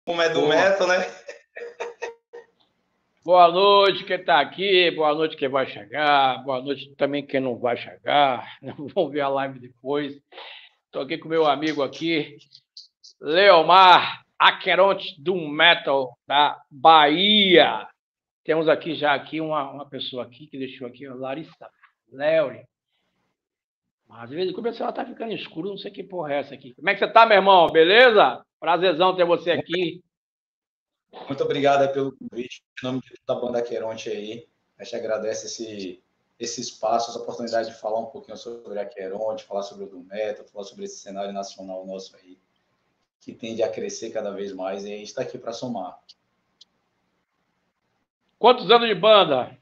Como é do Boa. metal, né? Boa noite quem está aqui, boa noite quem vai chegar, boa noite também quem não vai chegar. Vamos ver a live depois. Estou aqui com meu amigo aqui, Leomar Aqueronte do Metal da Bahia. Temos aqui já uma pessoa aqui que deixou aqui, Larissa Leure. Mas de vez em quando ela tá ficando escuro, não sei que porra é essa aqui. Como é que você tá, meu irmão? Beleza? Prazerzão ter você aqui. Muito obrigado pelo convite. Em nome de toda a banda Aqueronte aí, a gente agradece esse espaço, essa oportunidade de falar um pouquinho sobre a Aqueronte, falar sobre o do metal, falar sobre esse cenário nacional nosso aí, que tende a crescer cada vez mais, e a gente está aqui para somar. Quantos anos de banda?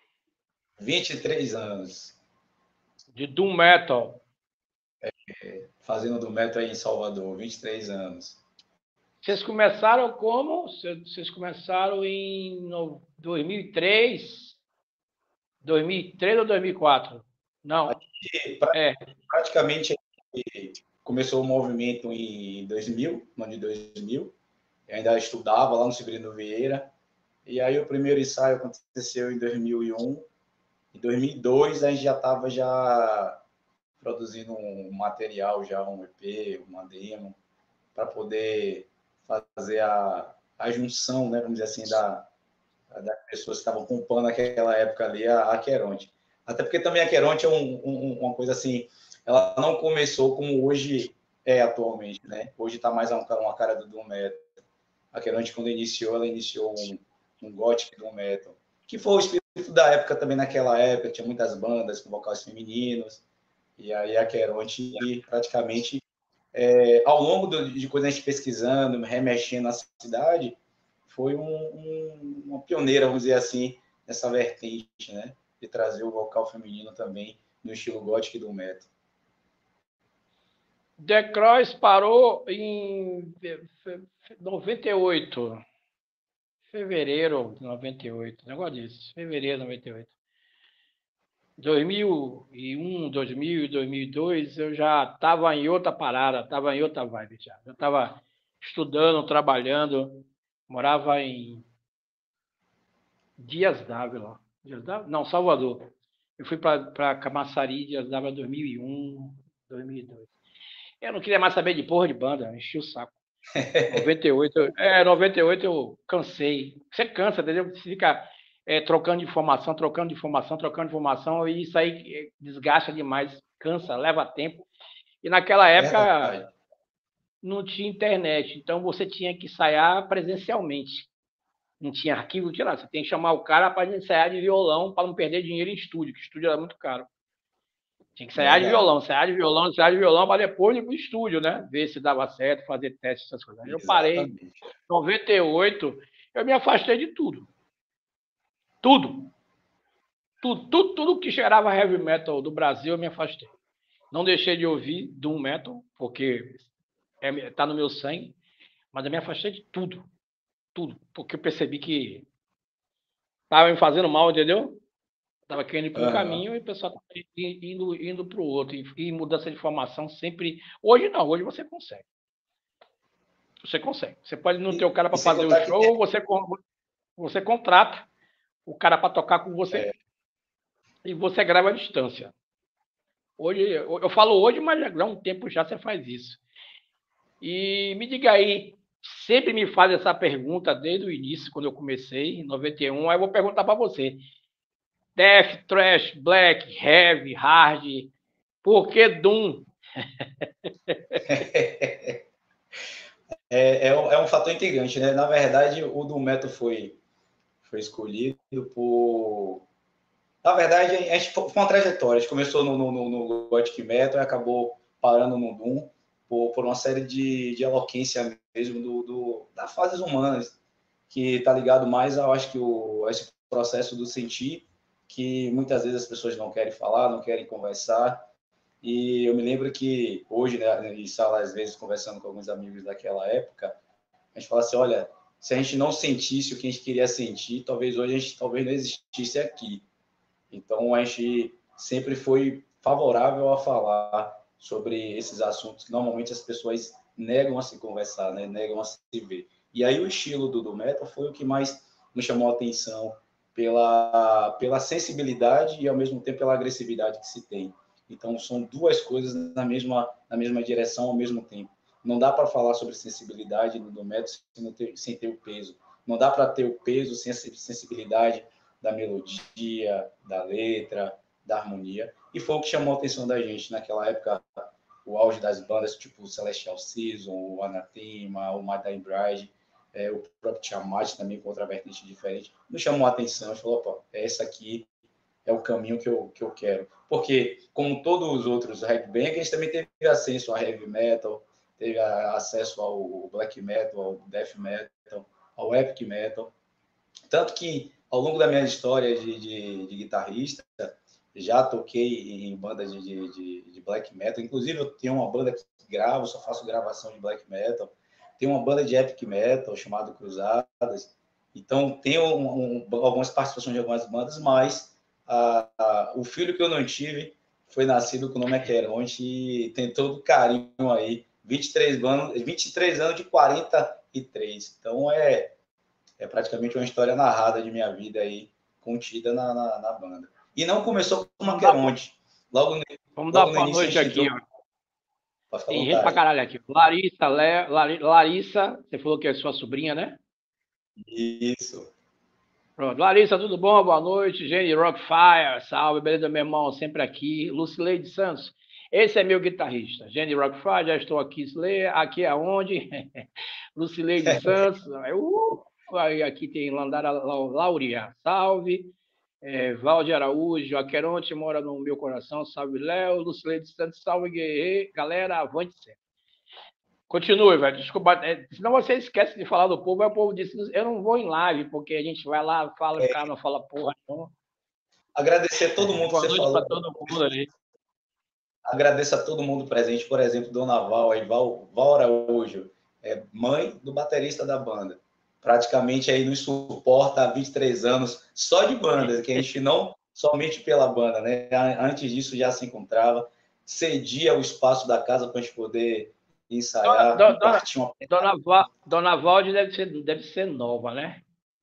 23 anos. De Doom Metal. Fazendo do metal aí em Salvador, 23 anos. Vocês começaram como? Vocês começaram em 2003? 2003 ou 2004? Não. E É. praticamente começou o movimento em 2000, no ano de 2000. Eu ainda estudava lá no Severino Vieira. E aí o primeiro ensaio aconteceu em 2001. Em 2002 a gente já estava produzindo um material, já um EP, uma demo, para poder fazer a junção, né, vamos dizer assim, das pessoas que estavam compondo naquela época ali a Aqueronte. Até porque também a Aqueronte é uma coisa assim, ela não começou como hoje é atualmente, né? Hoje está mais uma cara do Doom Metal. A Aqueronte, quando iniciou, ela iniciou um Gothic Doom Metal, que foi o espírito da época também naquela época, tinha muitas bandas com vocais femininos, e aí a Aqueronte praticamente, ao longo de coisas a gente pesquisando, remexendo na cidade, foi uma pioneira, vamos dizer assim, nessa vertente, né? De trazer o vocal feminino também no estilo gótico do metal. The Cross parou em 98. Fevereiro de 98. Negócio disso. Fevereiro de 98. 2001, 2000 e 2002, eu já estava em outra parada, estava em outra vibe já. Eu estava estudando, trabalhando, morava em Dias d'Ávila. Não, Salvador. Eu fui para Camaçari, Dias d'Ávila, 2001, 2002. Eu não queria mais saber de porra de banda, enchi o saco. 98 eu cansei. Você cansa, entendeu? Você fica trocando informação, e isso aí desgasta demais, cansa, leva tempo. E naquela época Verdade. não tinha internet, então você tinha que ensaiar presencialmente. Não tinha arquivo, não tinha nada. Você tem que chamar o cara para ensaiar de violão, para não perder dinheiro em estúdio, que estúdio era muito caro. Tinha que ensaiar de Verdade. violão, ensaiar de violão, para depois ir para o estúdio, né? Ver se dava certo, fazer testes, essas coisas. Aí eu parei. Em Exatamente. 98, eu me afastei de tudo. Tudo. Tudo que cheirava heavy metal do Brasil, eu me afastei. Não deixei de ouvir doom metal, porque tá no meu sangue, mas eu me afastei de tudo. Tudo. Porque eu percebi que estava me fazendo mal, entendeu? Estava querendo ir para um Uhum. caminho e o pessoal estava indo para o outro. E mudança de formação sempre. Hoje não, hoje você consegue. Você consegue. Você pode não ter o cara E para sem fazer o contar que show, ou você contrata o cara para tocar com você e você grava à distância. Hoje, eu falo hoje, mas já há um tempo já você faz isso. E me diga aí, sempre me faz essa pergunta desde o início, quando eu comecei, em 91, aí eu vou perguntar para você. Death, Thrash, Black, Heavy, Hard, por que Doom? é um fator integrante, né? Na verdade, o do metal foi escolhido por. Na verdade, a gente foi uma trajetória. A gente começou no Gothic Metal e acabou parando no Doom por uma série de eloquência mesmo das fases humanas, que está ligado mais, eu acho que a esse processo do sentir, que muitas vezes as pessoas não querem falar, não querem conversar. E eu me lembro que hoje, né, em sala, às vezes, conversando com alguns amigos daquela época, a gente fala assim, olha, se a gente não sentisse o que a gente queria sentir, talvez hoje a gente talvez não existisse aqui. Então, a gente sempre foi favorável a falar sobre esses assuntos que normalmente as pessoas negam a se conversar, né? Negam a se ver. E aí o estilo do metal foi o que mais me chamou a atenção pela sensibilidade e, ao mesmo tempo, pela agressividade que se tem. Então, são duas coisas na mesma direção ao mesmo tempo. Não dá para falar sobre sensibilidade do metal sem ter o peso. Não dá para ter o peso sem a sensibilidade da melodia, da letra, da harmonia. E foi o que chamou a atenção da gente naquela época, o auge das bandas tipo Celestial Season, o Anathema, o My Dying Bride, o próprio Tiamat também com outra vertente diferente. Nos chamou a atenção e falou, opa, essa aqui é o caminho que eu quero. Porque, como todos os outros headbangers, a gente também teve acesso ao heavy metal, teve acesso ao black metal, ao death metal, ao epic metal. Tanto que, ao longo da minha história de guitarrista, já toquei em bandas de black metal. Inclusive, eu tenho uma banda que gravo, só faço gravação de black metal. Tem uma banda de epic metal chamada Cruzadas. Então, tenho algumas participações de algumas bandas, mas o filho que eu não tive foi nascido com o nome Aqueronte e tem todo carinho aí. 23 anos de 43. Então, é praticamente uma história narrada de minha vida aí, contida na banda. E não começou com Aqueronte. Vamos dar boa noite aqui, ó. Tem gente pra caralho aqui. Larissa, você falou que é sua sobrinha, né? Isso. Pronto. Larissa, tudo bom? Boa noite. Jenny Rockfire, salve, beleza, meu irmão? Sempre aqui. Lucileide Santos, esse é meu guitarrista. Jenny Rockfire, já estou aqui. Aqui aonde? Lucileide Santos. Aqui tem Landara Lauria, salve. Valde Araújo, Aqueronte mora no meu coração, salve Léo. Lucileide Santos, salve guerreiro. Galera, avante sempre. Continue, velho. Desculpa. Senão você esquece de falar do povo. Aí o povo diz: eu não vou em live, porque a gente vai lá, fala, o cara não fala porra. Não. Agradecer a todo mundo que você falou. Boa noite para todo mundo ali. Agradeço a todo mundo presente, por exemplo, Dona Val Araújo, mãe do baterista da banda. Praticamente aí nos suporta há 23 anos só de banda, que a gente não somente pela banda, né? Antes disso já se encontrava, cedia o espaço da casa para a gente poder ensaiar. Dona Valde deve ser nova, né?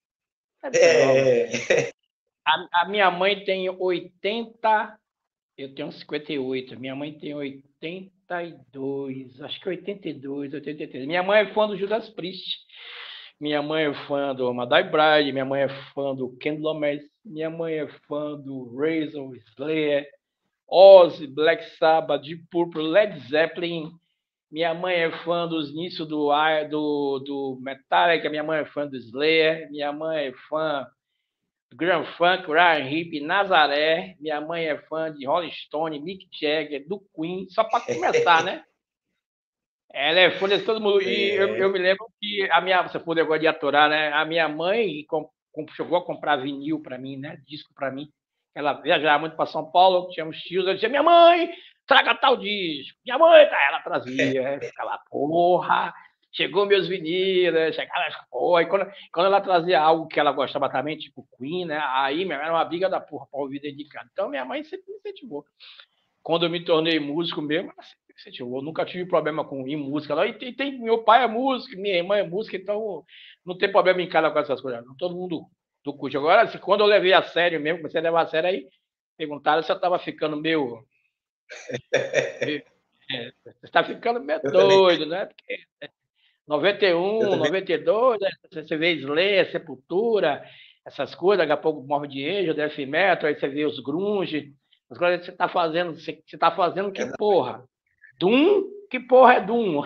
A minha mãe tem 80, eu tenho 58, minha mãe tem 82, acho que 82, 83. Minha mãe é fã do Judas Priest, minha mãe é fã do Madai Bride, minha mãe é fã do Ken Lomas, minha mãe é fã do Razor, Slayer, Ozzy, Black Sabbath, Deep Purple, Led Zeppelin. Minha mãe é fã dos inícios do Metallica, minha mãe é fã do Slayer, minha mãe é fã do Grand Funk, Ryan Hip, Nazaré, minha mãe é fã de Rolling Stone, Mick Jagger, do Queen, só para começar, né? Ela é fã de todo mundo. E eu me lembro que você falou agora de atorar, né? A minha mãe chegou a comprar vinil para mim, né? Disco para mim. Ela viajava muito para São Paulo, tínhamos tios, eu dizia, minha mãe, traga tal disco. Minha mãe, ela trazia, ficava, porra, chegou meus vinis, chegava, porra. E quando ela trazia algo que ela gostava também, tipo Queen, né? Aí era uma briga da porra para ouvir dentro de casa. Então minha mãe sempre me incentivou. Quando eu me tornei músico mesmo, ela sempre me incentivou. Eu nunca tive problema com música. Meu pai é músico, minha irmã é música, então não tem problema em casa com essas coisas. Todo mundo do curso. Agora, quando eu levei a sério mesmo, comecei a levar a sério, aí perguntaram se eu estava ficando meio. Você está ficando meio doido, né? Porque 91, 92, você vê Slayer, Sepultura, essas coisas, daqui a pouco Morbid Angel, Death Metal, aí você vê os grunge, as coisas que você está fazendo que porra? Doom? Que porra é Doom?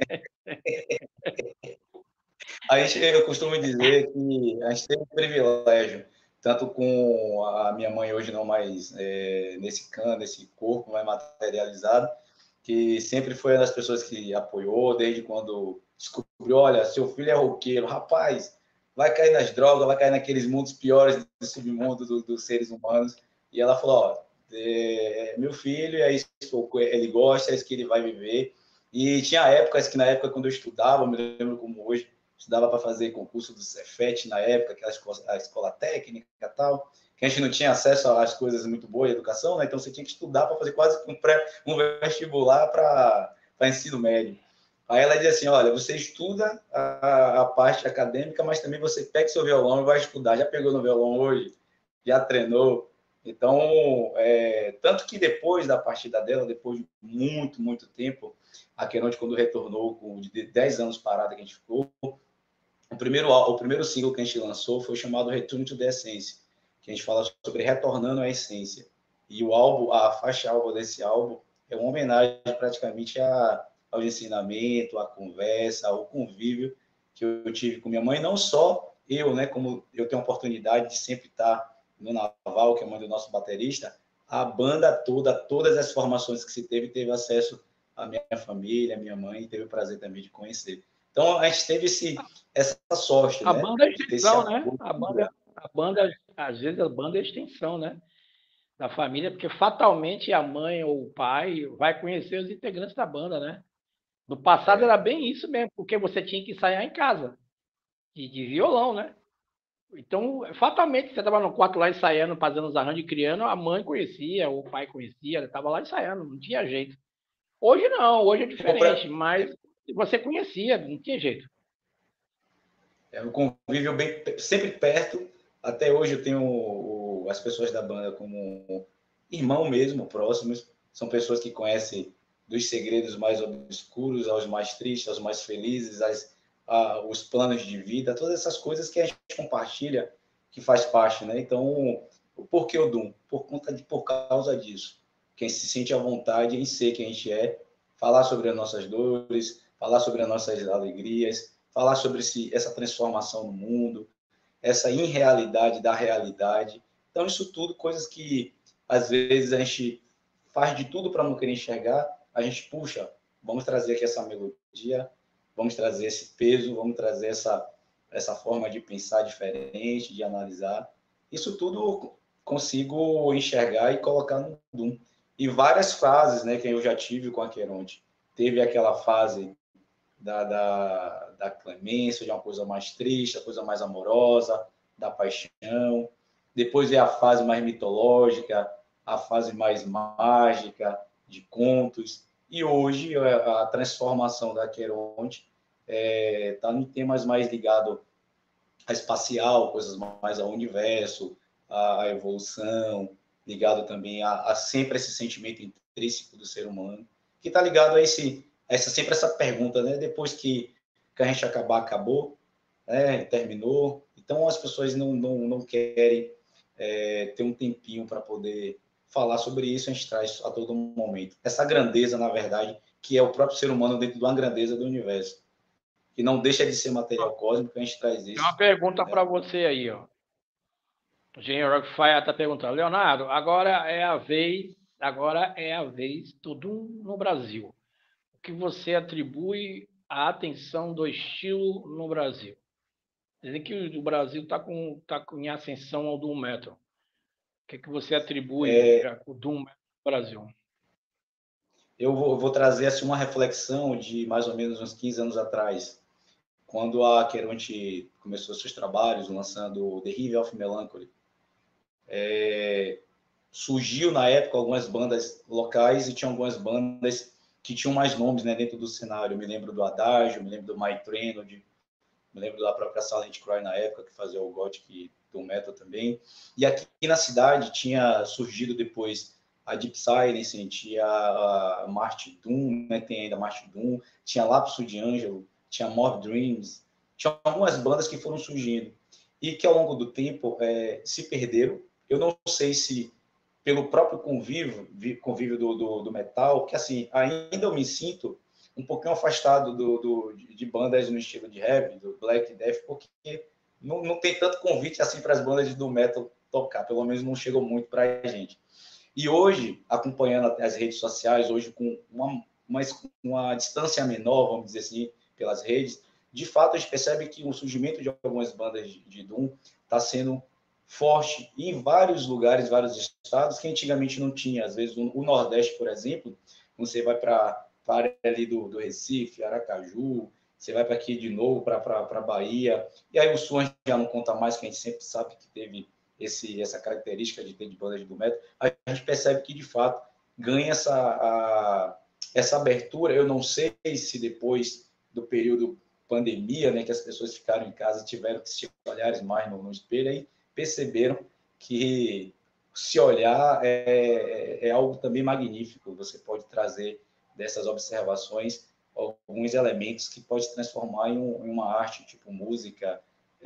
Eu costumo dizer que a gente tem um privilégio, tanto com a minha mãe hoje não mais nesse corpo mais materializado, que sempre foi uma das pessoas que apoiou, desde quando descobriu, olha, seu filho é roqueiro, rapaz, vai cair nas drogas, vai cair naqueles mundos piores do submundo dos seres humanos. E ela falou, ó, meu filho, é isso que ele gosta, é isso que ele vai viver. E tinha épocas que, na época, quando eu estudava, me lembro como hoje, estudava para fazer concurso do Cefet na época, que era a escola técnica e tal, que a gente não tinha acesso às coisas muito boas de educação, né? Então você tinha que estudar para fazer quase um vestibular para ensino médio. Aí ela diz assim, olha, você estuda a parte acadêmica, mas também você pega seu violão e vai estudar. Já pegou no violão hoje? Já treinou? Então, tanto que depois da partida dela, depois de muito, muito tempo, a Queronte, quando retornou, com de 10 anos parada que a gente ficou, o primeiro single que a gente lançou foi chamado Return to the Essence, que a gente fala sobre retornando à essência. E o álbum, a faixa álbum desse álbum é uma homenagem praticamente ao ensinamento, à conversa, ao convívio que eu tive com minha mãe, não só eu, né, como eu tenho a oportunidade de sempre estar no Naval, que é a mãe do nosso baterista, a banda toda, todas as formações que se teve acesso à minha família, à minha mãe, e teve o prazer também de conhecer. Então, a gente teve essa sorte, A né? banda é De ter esse extensão, né? apoio. Às vezes a banda é extensão, né? Da família, porque fatalmente a mãe ou o pai vai conhecer os integrantes da banda, né? No passado era bem isso mesmo, porque você tinha que ensaiar em casa, de violão, né? Então, fatalmente, você estava no quarto lá ensaiando, fazendo os arranjos e criando, a mãe conhecia, o pai conhecia, estava lá ensaiando, não tinha jeito. Hoje não, hoje é diferente, mas você conhecia, não tinha jeito. O convívio bem, sempre perto. Até hoje eu tenho as pessoas da banda como irmão mesmo, próximos. São pessoas que conhecem dos segredos mais obscuros aos mais tristes, aos mais felizes, os planos de vida, todas essas coisas que a gente compartilha, que faz parte, né? Então, por que o Doom? Por causa disso. Quem se sente à vontade em ser quem a gente é, falar sobre as nossas dores, falar sobre as nossas alegrias, falar sobre essa transformação no mundo, essa irrealidade da realidade. Então, isso tudo, coisas que às vezes a gente faz de tudo para não querer enxergar, a gente puxa, vamos trazer aqui essa melodia, vamos trazer esse peso, vamos trazer essa forma de pensar diferente, de analisar. Isso tudo consigo enxergar e colocar no Doom. E várias fases, né, que eu já tive com a Queronte. Teve aquela fase da clemência, de uma coisa mais triste, a coisa mais amorosa, da paixão. Depois é a fase mais mitológica, a fase mais mágica, de contos. E hoje a transformação da Queronte está em temas mais ligados a espacial, coisas mais ao universo, a evolução, ligado também a sempre esse sentimento intrínseco do ser humano, que está ligado a sempre essa pergunta, né? Depois que a gente acabar, acabou, né? Terminou. Então as pessoas não querem ter um tempinho para poder falar sobre isso, a gente traz a todo momento. Essa grandeza, na verdade, que é o próprio ser humano dentro de uma grandeza do universo, que não deixa de ser material cósmico, a gente traz isso. Tem uma pergunta para você aí, ó. O Engenheiro Rockfire está perguntando, Leonardo, agora é a vez do Doom no Brasil. O que você atribui à atenção do estilo no Brasil? Dizem que o Brasil está em ascensão ao Doom Metal. O que você atribui ao Doom Metal no Brasil? Eu vou trazer assim, uma reflexão de mais ou menos uns 15 anos atrás, quando a Queronte começou seus trabalhos, lançando The River of Melancholy. Surgiu na época algumas bandas locais e tinha algumas bandas que tinham mais nomes, né, dentro do cenário. Eu me lembro do Adagio, me lembro do My Trenod, me lembro da própria Silent Cry na época, que fazia o Gothic do Metal também. E aqui na cidade tinha surgido depois a Deep Silence, tinha a Marte Doom, né? Tem ainda Marte Doom, tinha Lapso de Angelo, tinha Mob Dreams, tinha algumas bandas que foram surgindo e que ao longo do tempo se perderam. Eu não sei se pelo próprio convívio do metal, que assim, ainda eu me sinto um pouquinho afastado de bandas no estilo de heavy, do black death, porque não tem tanto convite assim para as bandas do metal tocar, pelo menos não chegou muito para a gente. E hoje, acompanhando as redes sociais, hoje com uma distância menor, vamos dizer assim, pelas redes, de fato a gente percebe que o surgimento de algumas bandas de Doom está sendo forte em vários lugares, vários estados, que antigamente não tinha. Às vezes o Nordeste, por exemplo, você vai para a área ali do Recife, Aracaju, você vai para aqui de novo, para Bahia, e aí o Sul já não conta mais, que a gente sempre sabe que teve essa característica de ter de bandas do metal, a gente percebe que, de fato, ganha essa abertura, eu não sei se depois do período pandemia, né, que as pessoas ficaram em casa e tiveram que se olhar mais no espelho, aí perceberam que se olhar é algo também magnífico. Você pode trazer dessas observações alguns elementos que pode se transformar em uma arte, tipo música,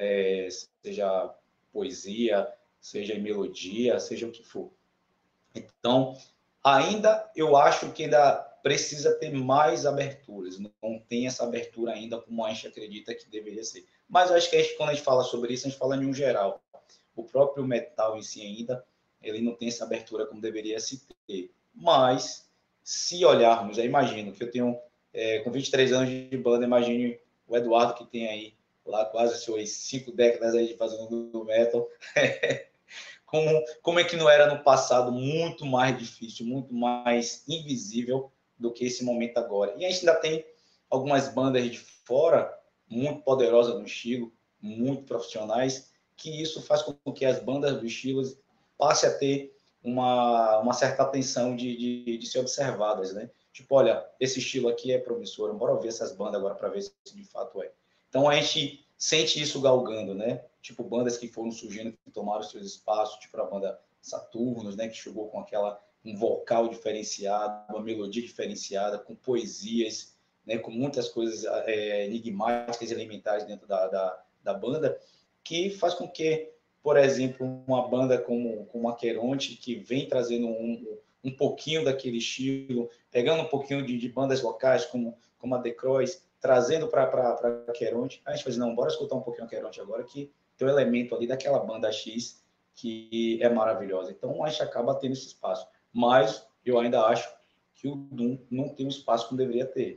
seja poesia, seja em melodia, seja o que for. Então, ainda eu acho que ainda precisa ter mais aberturas. Não tem essa abertura ainda como a gente acredita que deveria ser. Mas eu acho que quando a gente fala sobre isso, a gente fala em um geral. O próprio metal em si ainda, ele não tem essa abertura como deveria se ter. Mas, se olharmos, eu imagino que eu tenho, com 23 anos de banda, imagine o Eduardo que tem aí lá quase suas 5 décadas aí fazendo metal. Como é que não era no passado muito mais difícil, muito mais invisível do que esse momento agora. E a gente ainda tem algumas bandas de fora muito poderosas no estilo, muito profissionais, que isso faz com que as bandas do estilo passem a ter uma certa atenção de ser observadas, né? Tipo, olha, esse estilo aqui é promissor, bora ver essas bandas agora para ver se de fato é. Então a gente sente isso galgando, né? Tipo, bandas que foram surgindo, que tomaram seus espaços, tipo a banda Saturnos, né? Que chegou com um vocal diferenciado, uma melodia diferenciada, com poesias, né? Com muitas coisas enigmáticas e elementares dentro da banda, que faz com que, por exemplo, uma banda como a Queronte, que vem trazendo um pouquinho daquele estilo, pegando um pouquinho de bandas locais, como a The Croix, trazendo para Queronte, a gente faz, não, bora escutar um pouquinho a Queronte agora, que tem um elemento ali daquela banda X que é maravilhosa. Então, a gente acaba tendo esse espaço. Mas eu ainda acho que o Doom não tem o espaço que deveria ter.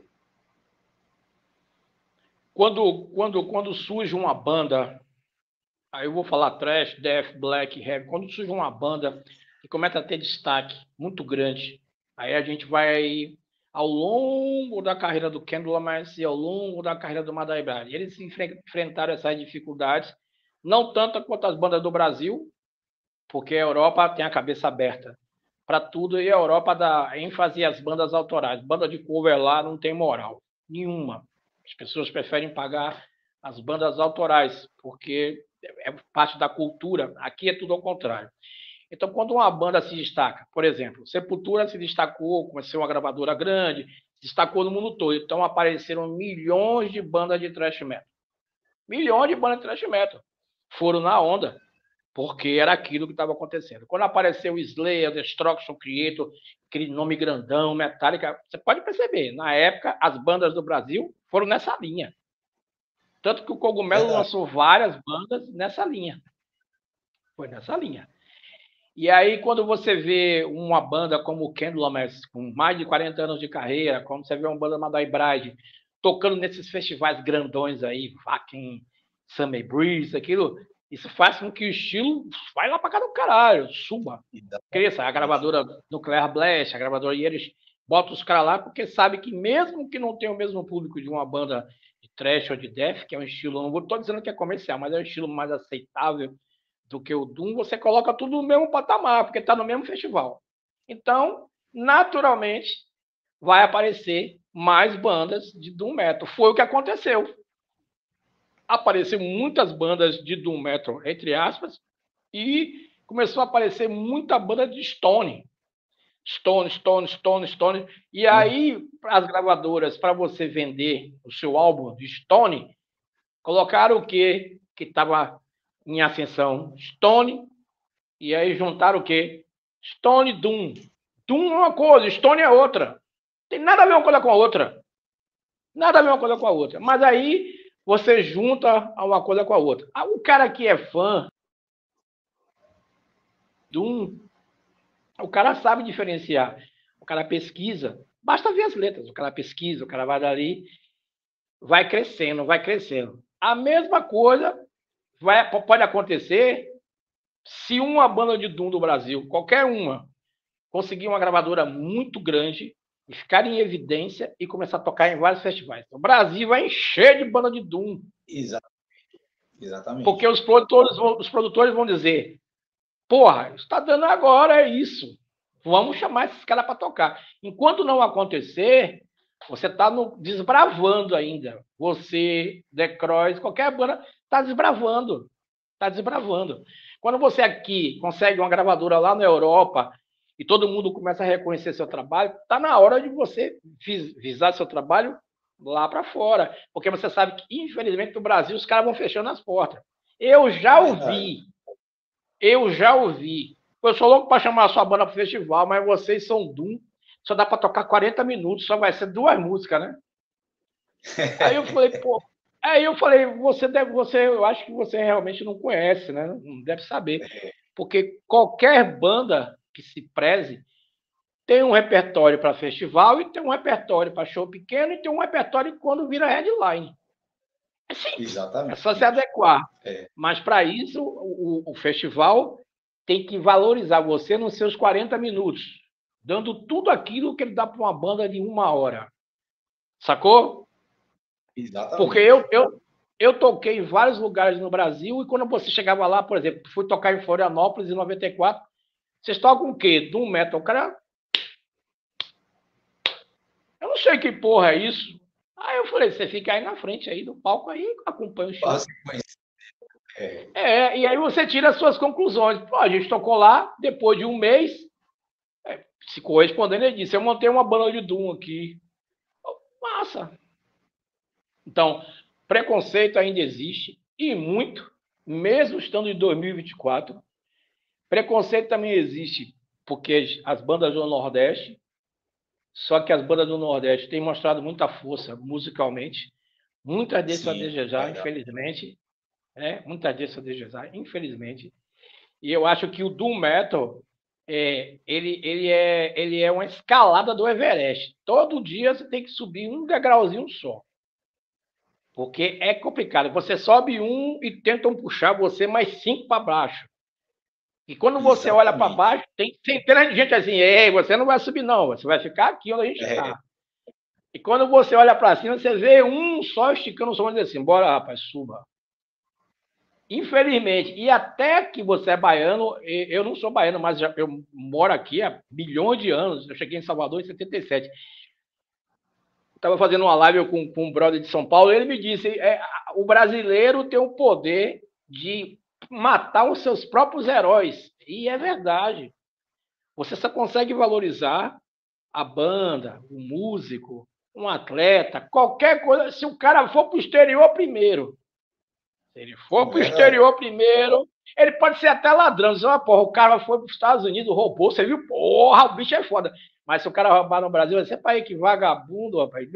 Quando surge uma banda, aí eu vou falar thrash, death, black, heavy, quando surge uma banda que começa a ter destaque muito grande, aí a gente vai ao longo da carreira do Kendall Lamar e ao longo da carreira do Madai Bride. Eles enfrentaram essas dificuldades, não tanto quanto as bandas do Brasil, porque a Europa tem a cabeça aberta para tudo e a Europa dá ênfase às bandas autorais. Banda de cover lá não tem moral nenhuma. As pessoas preferem pagar as bandas autorais, porque é parte da cultura. Aqui é tudo ao contrário. Então, quando uma banda se destaca, por exemplo, Sepultura se destacou, começou uma gravadora grande, se destacou no mundo todo. Então, apareceram milhões de bandas de thrash metal. Milhões de bandas de thrash metal. Foram na onda, porque era aquilo que estava acontecendo. Quando apareceu o Slayer, Destruction Creator, aquele nome grandão, Metallica, você pode perceber, na época, as bandas do Brasil foram nessa linha. Tanto que o Cogumelo lançou várias bandas nessa linha. Foi nessa linha. E aí, quando você vê uma banda como o Candlemass, com mais de 40 anos de carreira, como você vê uma banda Madai Bride, tocando nesses festivais grandões aí, Wacken, Summer Breeze, aquilo, isso faz com que o estilo vai lá pra cá do caralho, suba, cresça. A gravadora Nuclear Blast, a gravadora Ieres, bota os caras lá, porque sabe que mesmo que não tenha o mesmo público de uma banda de thrash ou de death, que é um estilo, não estou dizendo que é comercial, mas é um estilo mais aceitável do que o Doom, você coloca tudo no mesmo patamar, porque está no mesmo festival. Então, naturalmente, vai aparecer mais bandas de Doom Metal. Foi o que aconteceu. Apareceu muitas bandas de Doom Metal, entre aspas, e começou a aparecer muita banda de Stone. Stone. E aí, as gravadoras, para você vender o seu álbum de Stone, colocaram o quê? Que estava em ascensão, Stone, e aí juntaram o quê? Stone e Doom. Doom é uma coisa, Stone é outra. Tem nada a ver uma coisa com a outra. Nada a ver uma coisa com a outra. Mas aí você junta uma coisa com a outra. O cara que é fã Doom, o cara sabe diferenciar. O cara pesquisa. Basta ver as letras. O cara pesquisa, o cara vai dali, vai crescendo, vai crescendo. A mesma coisa pode acontecer se uma banda de Doom do Brasil, qualquer uma, conseguir uma gravadora muito grande e ficar em evidência e começar a tocar em vários festivais. O Brasil vai encher de banda de Doom. Exatamente. Porque os produtores vão dizer, porra, está dando agora, é isso. Vamos chamar esses caras para tocar. Enquanto não acontecer, você está desbravando ainda. Você, The Croix, qualquer banda, está desbravando. Está desbravando. Quando você aqui consegue uma gravadora lá na Europa e todo mundo começa a reconhecer seu trabalho, está na hora de você visar seu trabalho lá para fora. Porque você sabe que, infelizmente, no Brasil, os caras vão fechando as portas. Eu já ouvi. Eu sou louco para chamar a sua banda para o festival, mas vocês são Doom. Só dá para tocar 40 minutos, só vai ser 2 músicas, né? Aí eu falei, pô. Aí eu falei, eu acho que você realmente não conhece, né? Não deve saber. Porque qualquer banda que se preze tem um repertório para festival e tem um repertório para show pequeno e tem um repertório quando vira headline. É simples. Exatamente. É só se adequar. É. Mas para isso, o festival tem que valorizar você nos seus 40 minutos, dando tudo aquilo que ele dá para uma banda de 1 hora. Sacou? Exatamente. Porque eu toquei em vários lugares no Brasil e quando você chegava lá, por exemplo, fui tocar em Florianópolis em 94, vocês tocam o quê? Doom Metal. O cara... Eu não sei que porra é isso. Aí eu falei, você fica aí na frente aí do palco aí, acompanha o show. E aí você tira as suas conclusões. Pô, a gente tocou lá, depois de 1 mês, se correspondendo, ele disse, eu montei uma banda de Doom aqui. Massa. Então, preconceito ainda existe, e muito, mesmo estando em 2024. Preconceito também existe, porque as bandas do Nordeste, só que as bandas do Nordeste têm mostrado muita força musicalmente, muitas deixam a desejar, infelizmente. Muitas deixam a desejar, infelizmente. E eu acho que o Doom Metal, ele é uma escalada do Everest. Todo dia você tem que subir um degrauzinho só. Porque é complicado. Você sobe um e tentam puxar você mais 5 para baixo. E quando você olha para baixo, tem centenas de gente assim, ei, você não vai subir não, você vai ficar aqui onde a gente está. E quando você olha para cima, você vê um só esticando o som e diz assim, bora rapaz, suba. Infelizmente, e até que você é baiano, eu não sou baiano, mas eu moro aqui há milhões de anos, eu cheguei em Salvador em 77. Estava fazendo uma live com um brother de São Paulo, ele me disse, o brasileiro tem o poder de matar os seus próprios heróis. E é verdade. Você só consegue valorizar a banda, o músico, um atleta, qualquer coisa, se o cara for para o exterior primeiro. Se ele for para o exterior primeiro, ele pode ser até ladrão. Diz, porra, o cara foi para os Estados Unidos, roubou, você viu? Porra, o bicho é foda. Mas se o cara roubar no Brasil, você para aí que vagabundo, rapaz.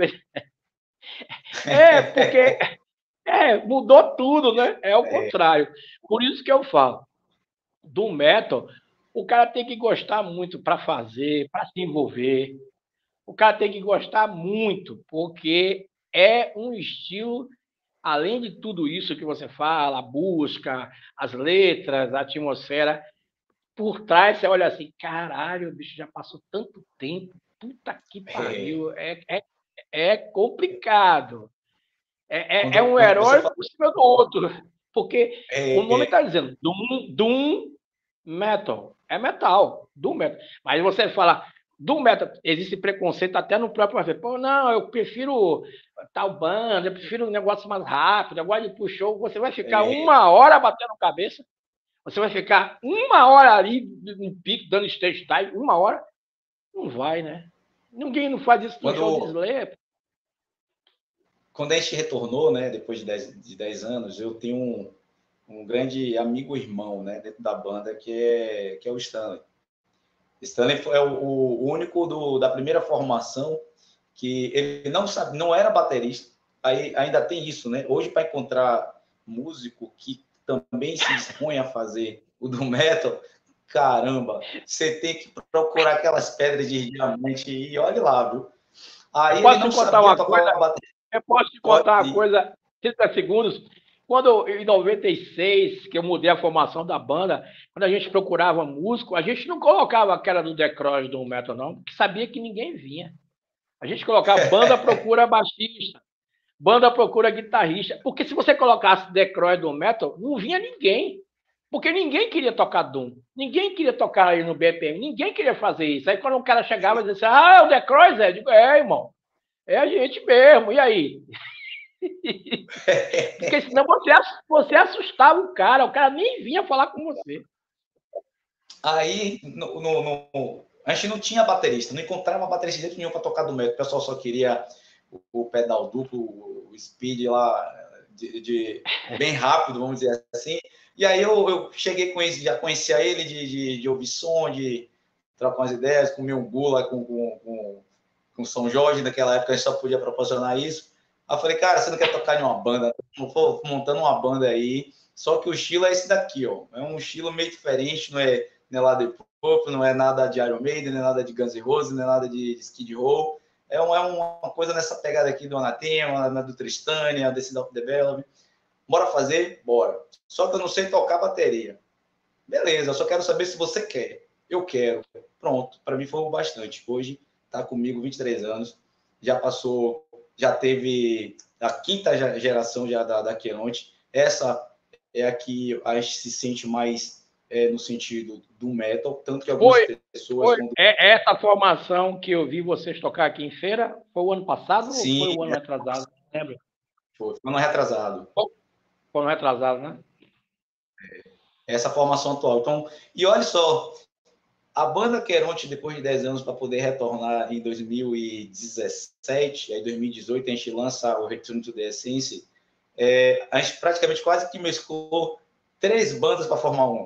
Porque mudou tudo, né? É o contrário. Por isso que eu falo, do metal, o cara tem que gostar muito para fazer, para se envolver. O cara tem que gostar muito, porque é um estilo, além de tudo isso que você fala, a busca, as letras, a atmosfera, por trás você olha assim, caralho, o bicho já passou tanto tempo, puta que pariu, é complicado. É um herói por cima do outro, porque o nome está dizendo Doom Metal, é metal, Doom Metal. Mas você fala Doom Metal, existe preconceito até no próprio. Pô, não, eu prefiro tal banda, eu prefiro um negócio mais rápido, agora de puxou, você vai ficar 1 hora batendo cabeça, você vai ficar 1 hora ali no pico, dando stage dive, 1 hora, não vai, né? Ninguém não faz isso no show de Slayer. Quando a gente retornou, né, depois de 10 anos, eu tenho um grande amigo irmão, né, dentro da banda, que é o Stanley. Stanley é o único da primeira formação que ele não era baterista. Aí ainda tem isso, né? Hoje, para encontrar músico que também se dispõe a fazer o do metal, caramba, você tem que procurar aquelas pedras de diamante e olha lá, viu? Aí eu posso te contar uma coisa? Eu posso te contar uma coisa, 30 segundos. Quando, em 96, que eu mudei a formação da banda, quando a gente procurava músico, a gente não colocava aquela do The Cross do metal, não, porque sabia que ninguém vinha. A gente colocava banda procura baixista, banda procura guitarrista, porque se você colocasse The Cross do metal, não vinha ninguém. Porque ninguém queria tocar Doom. Ninguém queria tocar aí no BPM. Ninguém queria fazer isso. Aí quando o cara chegava e dizia assim, é o The Croix? Eu digo, irmão. É a gente mesmo. E aí? Porque senão você assustava o cara nem vinha falar com você. Aí, a gente não tinha baterista, não encontrava baterista de jeito nenhum para tocar do método. O pessoal só queria o pedal duplo, o speed lá, bem rápido, vamos dizer assim. E aí eu cheguei com isso, já conhecia ele de ouvir som, de trocar umas ideias, comer um gula com São Jorge, naquela época a gente só podia proporcionar isso. Aí eu falei, cara, você não quer tocar em uma banda? Estou montando uma banda aí, só que o estilo é esse daqui, ó. É um estilo meio diferente, não é lá de pop, não é nada de Iron Maiden, não é nada de Guns N' Roses, não é nada de Skid Row. É uma coisa nessa pegada aqui do Anathema, do Tristania, desse Self Development. Bora fazer? Bora. Só que eu não sei tocar bateria. Beleza, eu só quero saber se você quer. Eu quero. Pronto, para mim foi o bastante. Hoje está comigo 23 anos, já passou, já teve a quinta geração já da Queronte. Essa é a que a gente se sente mais no sentido do metal, tanto que algumas pessoas... Essa formação que eu vi vocês tocar aqui em feira, foi o ano passado ou foi o ano retrasado? Lembra? Foi ano retrasado. Foi ano retrasado, né? Essa formação atual. Então, e olha só, a banda Queronte, depois de 10 anos, para poder retornar em 2017, aí em 2018 a gente lança o Return to the Essence, a gente praticamente quase que mesclou 3 bandas para formar uma.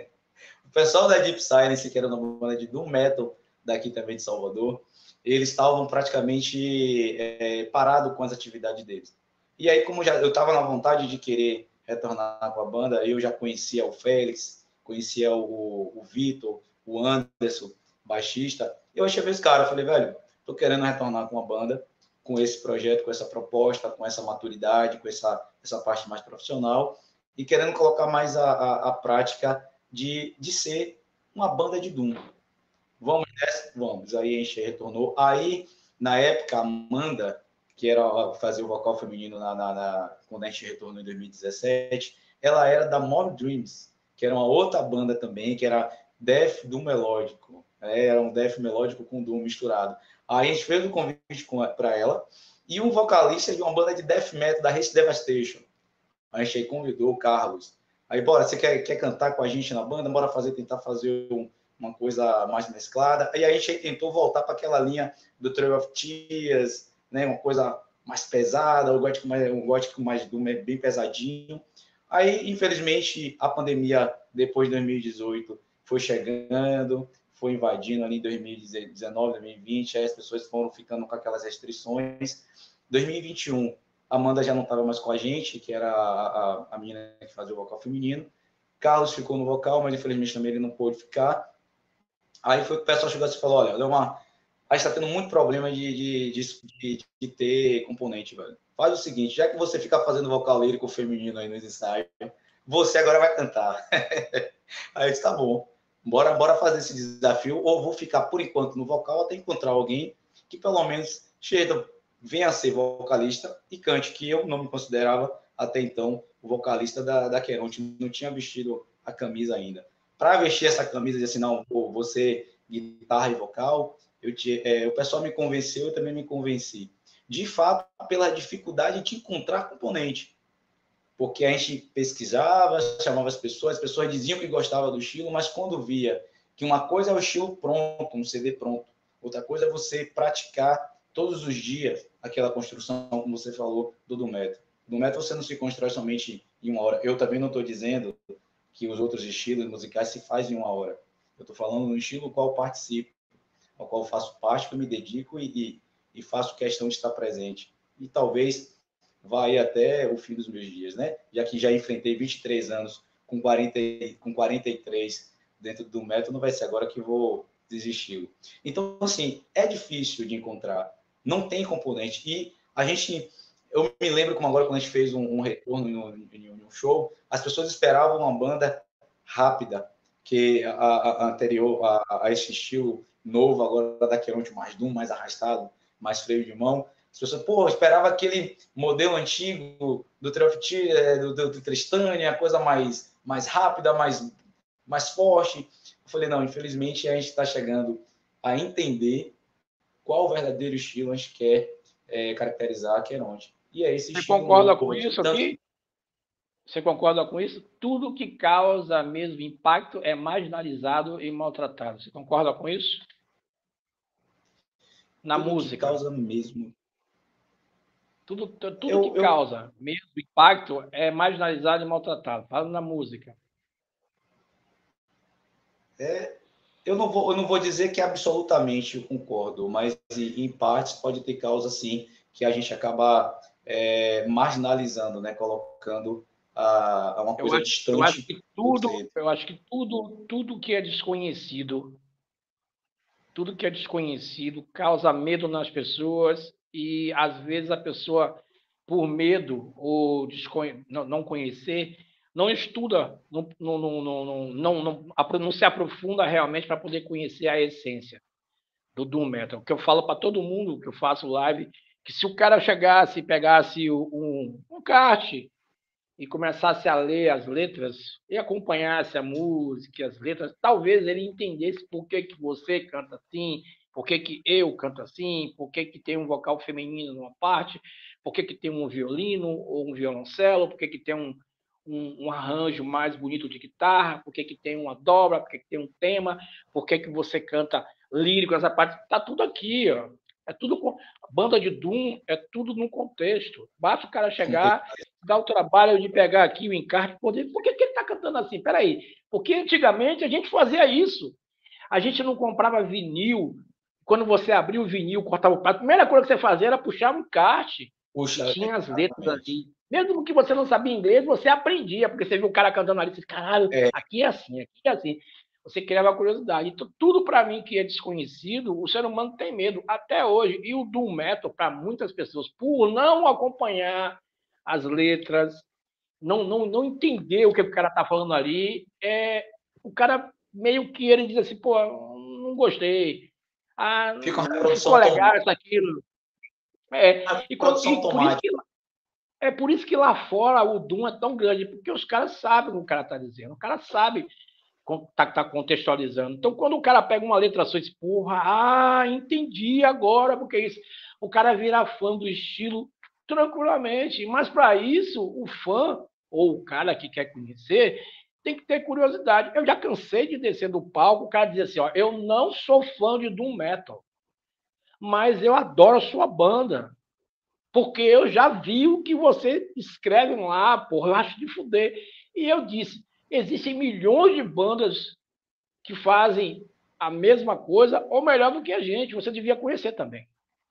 O pessoal da Deep Silence, que era uma banda de doom metal daqui também de Salvador, eles estavam praticamente parados com as atividades deles. E aí, como eu estava na vontade de querer retornar com a banda, eu já conhecia o Félix, conhecia o Vitor, o Anderson, baixista. Eu chamei esse cara, eu falei, velho, tô querendo retornar com a banda, com esse projeto, com essa proposta, com essa maturidade, com essa parte mais profissional, e querendo colocar mais a prática de ser uma banda de doom. Vamos nessa? Vamos. Aí a gente retornou. Aí, na época, a Amanda, que era fazer o vocal feminino quando a gente retornou em 2017, ela era da Mob Dreams, que era uma outra banda também, que era Death Doom melódico. Era um Death melódico com Doom misturado. Aí a gente fez o convite para ela, e um vocalista de uma banda de Death Metal da Race Devastation. A gente convidou o Carlos. Aí, bora, você quer cantar com a gente na banda? Bora tentar fazer uma coisa mais mesclada. Aí a gente tentou voltar para aquela linha do Trail of Tears, né? Uma coisa mais pesada, um gótico mais bem pesadinho. Aí, infelizmente, a pandemia, depois de 2018, foi chegando, foi invadindo ali em 2019, 2020, aí as pessoas foram ficando com aquelas restrições. 2021, a Amanda já não estava mais com a gente, que era a menina que fazia o vocal feminino. Carlos ficou no vocal, mas infelizmente também ele não pôde ficar. Aí foi que o pessoal chegou assim e falou, olha, a gente está tendo muito problema de ter componente, velho. Faz o seguinte, já que você fica fazendo vocal lírico feminino aí nos ensaios, você agora vai cantar. Aí disse, tá bom, bora fazer esse desafio, ou vou ficar por enquanto no vocal até encontrar alguém que pelo menos venha a ser vocalista e cante, que eu não me considerava até então o vocalista da Queronte, não tinha vestido a camisa ainda. Para vestir essa camisa e assim, não, você guitarra e vocal, o pessoal me convenceu, eu também me convenci. De fato, pela dificuldade de encontrar componente. Porque a gente pesquisava, chamava as pessoas diziam que gostavam do estilo, mas quando via que uma coisa é o estilo pronto, um CD pronto, outra coisa é você praticar todos os dias aquela construção, como você falou, do Doom Metal. Do Metal você não se constrói somente em uma hora. Eu também não estou dizendo que os outros estilos musicais se fazem em uma hora. Eu estou falando no estilo no qual participo, ao qual faço parte, que eu me dedico e faço questão de estar presente. E talvez vai até o fim dos meus dias, né? Já que já enfrentei 23 anos com 43 dentro do método, não vai ser agora que vou desistir. Então, assim, é difícil de encontrar. Não tem componente. E eu me lembro como agora, quando a gente fez um retorno em um show, as pessoas esperavam uma banda rápida, que a anterior a esse estilo novo, agora da Queronte, mais doom, mais arrastado, mais freio de mão. As pessoas, esperava aquele modelo antigo do do Tristânia, coisa mais rápida, mais forte. Eu falei, não, infelizmente a gente está chegando a entender qual o verdadeiro estilo a gente quer caracterizar a Queronte. E é esse Você estilo concorda novo com aqui. isso aqui? Você concorda com isso? Tudo que causa mesmo impacto é marginalizado e maltratado. Você concorda com isso? Na Tudo música. Que causa mesmo. Tudo que causa mesmo impacto é marginalizado e maltratado. Fala na música. Eu não vou dizer que absolutamente eu concordo, mas em partes pode ter causa sim que a gente acaba marginalizando, né? Colocando a uma coisa distante. Eu acho que tudo que é desconhecido, causa medo nas pessoas e às vezes a pessoa, por medo ou não conhecer, não estuda, não se aprofunda realmente para poder conhecer a essência do Doom Metal. Que eu falo para todo mundo que eu faço live, que se o cara chegasse e pegasse um kart e começasse a ler as letras e acompanhasse a música, as letras, talvez ele entendesse por que você canta assim, por que eu canto assim, por que tem um vocal feminino numa parte, por que tem um violino ou um violoncelo, por que tem um arranjo mais bonito de guitarra, por que tem uma dobra, por que tem um tema, por que você canta lírico, essa parte, está tudo aqui, ó. É tudo banda de Doom, é tudo no contexto. Basta o cara chegar, dar o trabalho de pegar aqui o encarte, poder. Por que ele está cantando assim? Peraí. Porque antigamente a gente fazia isso. A gente não comprava vinil. Quando você abria o vinil, cortava o prato, a primeira coisa que você fazia era puxar um encarte. E tinha as letras ali. Mesmo que você não sabia inglês, você aprendia, porque você viu o cara cantando ali, você disse, caralho, aqui é assim, aqui é assim. Você criava curiosidade. Então, tudo para mim que é desconhecido, o ser humano tem medo até hoje. E o Doom Metal, para muitas pessoas, por não acompanhar as letras, não entender o que o cara está falando ali, o cara meio que ele diz assim, pô, não gostei. Ah, não ficou legal isso, aquilo. Por isso que lá fora o Doom é tão grande, porque os caras sabem o que o cara está dizendo, o cara sabe tá contextualizando. Então, quando o cara pega uma letra só e diz, porra, entendi agora, porque isso. O cara vira fã do estilo tranquilamente. Mas para isso, o fã, ou o cara que quer conhecer, tem que ter curiosidade. Eu já cansei de descer do palco, o cara dizer assim, ó, eu não sou fã de Doom Metal, mas eu adoro a sua banda. Porque eu já vi o que você escreve lá, porra, eu acho de fuder. E eu disse, existem milhões de bandas que fazem a mesma coisa ou melhor do que a gente. Você devia conhecer também.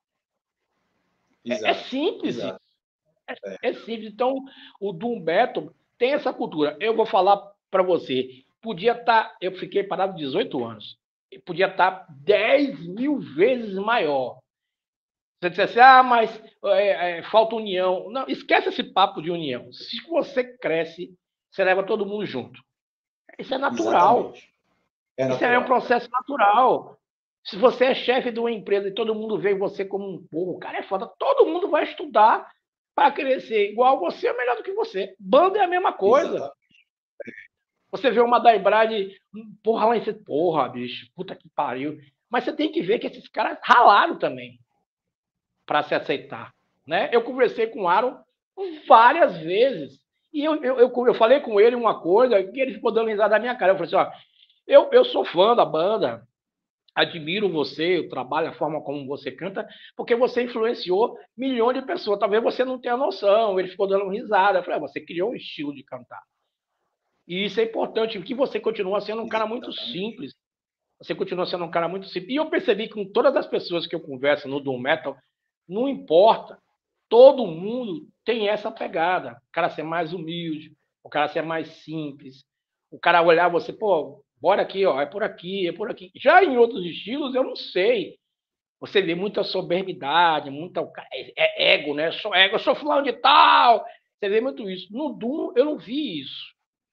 É simples. Exato. É simples. Então, o Doom Metal tem essa cultura. Eu vou falar para você. Eu fiquei parado 18 anos. Podia estar 10 mil vezes maior. Você dissesse, mas falta união. Não, esquece esse papo de união. Se você cresce, você leva todo mundo junto. Isso é natural. Isso é um processo natural. Se você é chefe de uma empresa e todo mundo vê você como um porra, o cara é foda, todo mundo vai estudar para querer ser igual você ou melhor do que você. Banda é a mesma coisa. Exatamente. Você vê uma Daibrade, porra, lá em cima, porra, bicho, puta que pariu. Mas você tem que ver que esses caras ralaram também para se aceitar. Né? Eu conversei com o Aaron várias vezes. E eu falei com ele uma coisa que ele ficou dando risada na minha cara. Eu falei assim, ó, eu sou fã da banda, admiro você, o trabalho, a forma como você canta, porque você influenciou milhões de pessoas. Talvez você não tenha noção. Ele ficou dando risada. Eu falei, você criou um estilo de cantar. E isso é importante, que você continua sendo um cara muito simples. Você continua sendo um cara muito simples. E eu percebi que com todas as pessoas que eu converso no Doom Metal, não importa, todo mundo tem essa pegada. O cara ser mais humilde, o cara ser mais simples, o cara olhar você, pô, bora aqui, ó, é por aqui, é por aqui. Já em outros estilos, eu não sei. Você vê muita soberbidade, muita ego, né? Eu sou fulano de tal. Você vê muito isso. No Doom, eu não vi isso.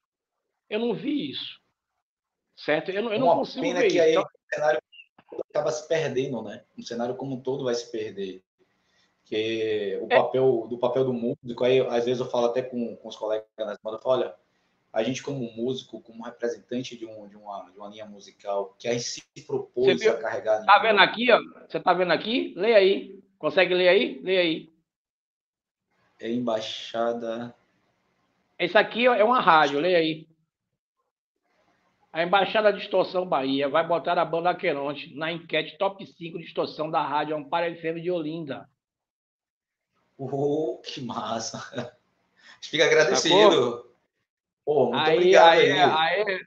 Certo? Eu não consigo ver que isso. Aí o cenário acaba se perdendo, né? O cenário como um todo vai se perder. que o papel do músico, aí às vezes eu falo até com os colegas na banda, eu falo, olha, a gente como músico, como representante de uma linha musical, que a gente se Você propôs viu? a carregar... Tá vendo aqui, ó? Você tá vendo aqui? Leia aí. Consegue ler aí? Leia aí. É Embaixada... Esse aqui é uma rádio, leia aí. A Embaixada de Distorção Bahia vai botar a banda Aqueronte na enquete top 5 de distorção da rádio Amparo FM de Olinda. Que massa! Fica Sacou? agradecido. Pô, muito obrigado aí.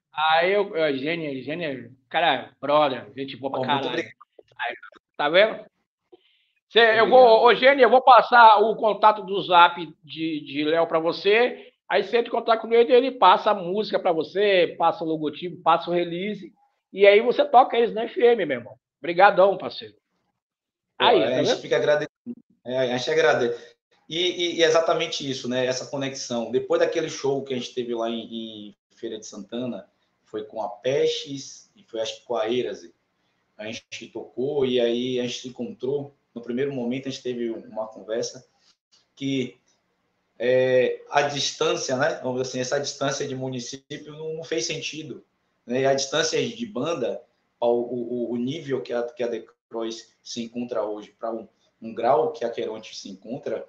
Gênio, cara, brother, gente boa pra Pô, muito caralho. obrigado. Aí, tá vendo? Obrigado. Ô, Gênio, eu vou passar o contato do Zap de Léo para você. Aí você entra em contato com ele passa a música para você, passa o logotipo, passa o release. E aí você toca eles na FM, meu irmão. Obrigadão, parceiro. Pô, Aí, a tá gente vendo? fica agradecido. A gente agradece. E é exatamente isso, né? Essa conexão. Depois daquele show que a gente teve lá em Feira de Santana, foi com a Pestes e foi acho que com a Eirase. A gente tocou e aí a gente se encontrou. No primeiro momento a gente teve uma conversa que a distância, né? Vamos dizer assim, essa distância de município não fez sentido, né? E a distância de banda, o nível que a The Croix se encontra hoje para um grau que a Queronte se encontra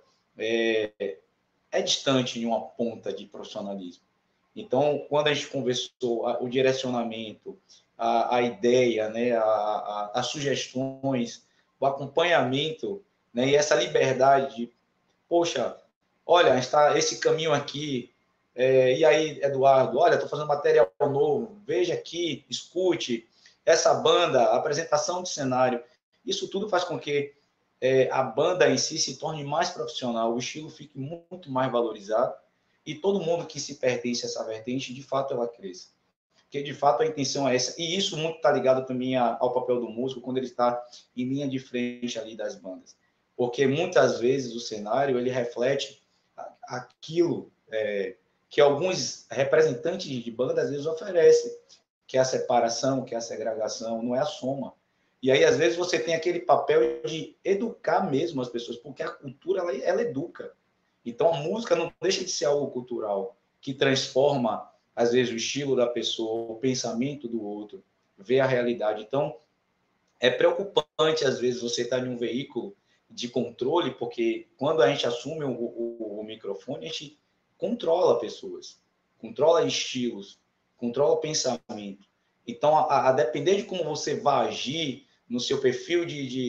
é distante em uma ponta de profissionalismo. Então, quando a gente conversou, o direcionamento, a ideia, né, as sugestões, o acompanhamento, né, e essa liberdade de, poxa, olha, está esse caminho aqui, e aí, Eduardo, olha, estou fazendo material novo, veja aqui, escute, essa banda, a apresentação de cenário, isso tudo faz com que a banda em si se torne mais profissional, o estilo fique muito mais valorizado, e todo mundo que se pertence a essa vertente, de fato, ela cresça. Porque, de fato, a intenção é essa. E isso muito está ligado também ao papel do músico, quando ele está em linha de frente ali das bandas. Porque, muitas vezes, o cenário, ele reflete aquilo que alguns representantes de banda, às vezes, oferecem, que é a separação, que é a segregação, não é a soma. E aí, às vezes, você tem aquele papel de educar mesmo as pessoas, porque a cultura, ela educa. Então, a música não deixa de ser algo cultural, que transforma, às vezes, o estilo da pessoa, o pensamento do outro, ver a realidade. Então, é preocupante, às vezes, você estar em um veículo de controle, porque quando a gente assume o microfone, a gente controla pessoas, controla estilos, controla pensamento. Então, a depender de como você vai agir no seu perfil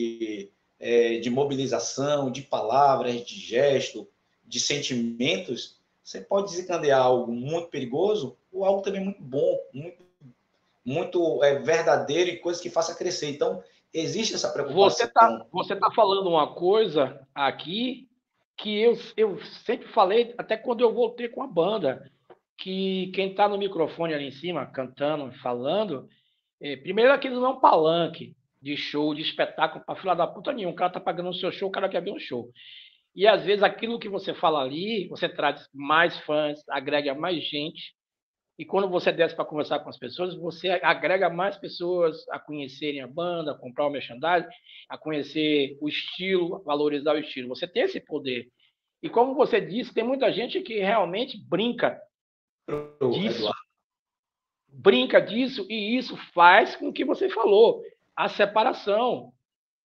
de mobilização, de palavras, de gesto, de sentimentos, você pode desencadear algo muito perigoso ou algo também muito bom, muito verdadeiro e coisas que faça crescer. Então, existe essa Você preocupação. você tá falando uma coisa aqui que eu sempre falei, até quando eu voltei com a banda, que quem está no microfone ali em cima, cantando, falando, primeiro aquilo não é um palanque de show, de espetáculo para fila da puta nenhum. O cara tá pagando o seu show, o cara quer ver um show. E às vezes aquilo que você fala ali, você traz mais fãs, agrega mais gente. E quando você desce para conversar com as pessoas, você agrega mais pessoas a conhecerem a banda, a comprar o merchandising, a conhecer o estilo, valorizar o estilo. Você tem esse poder. E como você disse, tem muita gente que realmente disso, Eduardo. brinca disso, e isso faz com que você falou, a separação.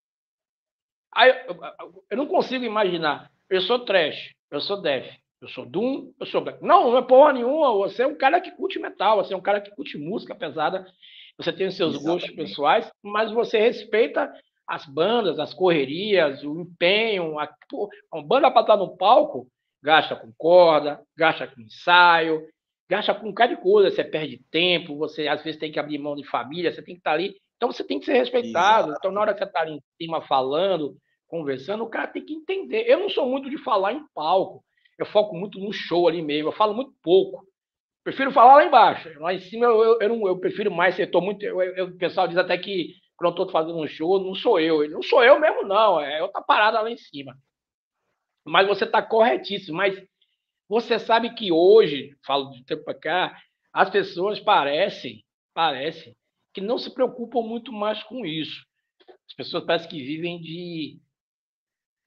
Aí, eu não consigo imaginar. Eu sou trash, eu sou death, eu sou doom, eu sou black. Não, não é porra nenhuma. Você é um cara que curte metal, você é um cara que curte música pesada. Você tem os seus gostos Exatamente. pessoais, mas você respeita as bandas, as correrias, o empenho. A banda para estar no palco gasta com corda, gasta com ensaio, gasta com um bocado de coisa. Você perde tempo, você às vezes tem que abrir mão de família, você tem que estar ali. Então você tem que ser respeitado. Então, na hora que você está ali em cima falando, conversando, o cara tem que entender. Eu não sou muito de falar em palco. Eu foco muito no show ali mesmo. Eu falo muito pouco. Prefiro falar lá embaixo. Lá em cima eu prefiro mais. Eu tô muito, o pessoal diz até que quando eu estou fazendo um show, não sou eu. Não sou eu mesmo, não. É outra parada lá em cima. Mas você está corretíssimo. Mas você sabe que hoje, falo de tempo para cá, as pessoas parecem que não se preocupam muito mais com isso. As pessoas parecem que vivem de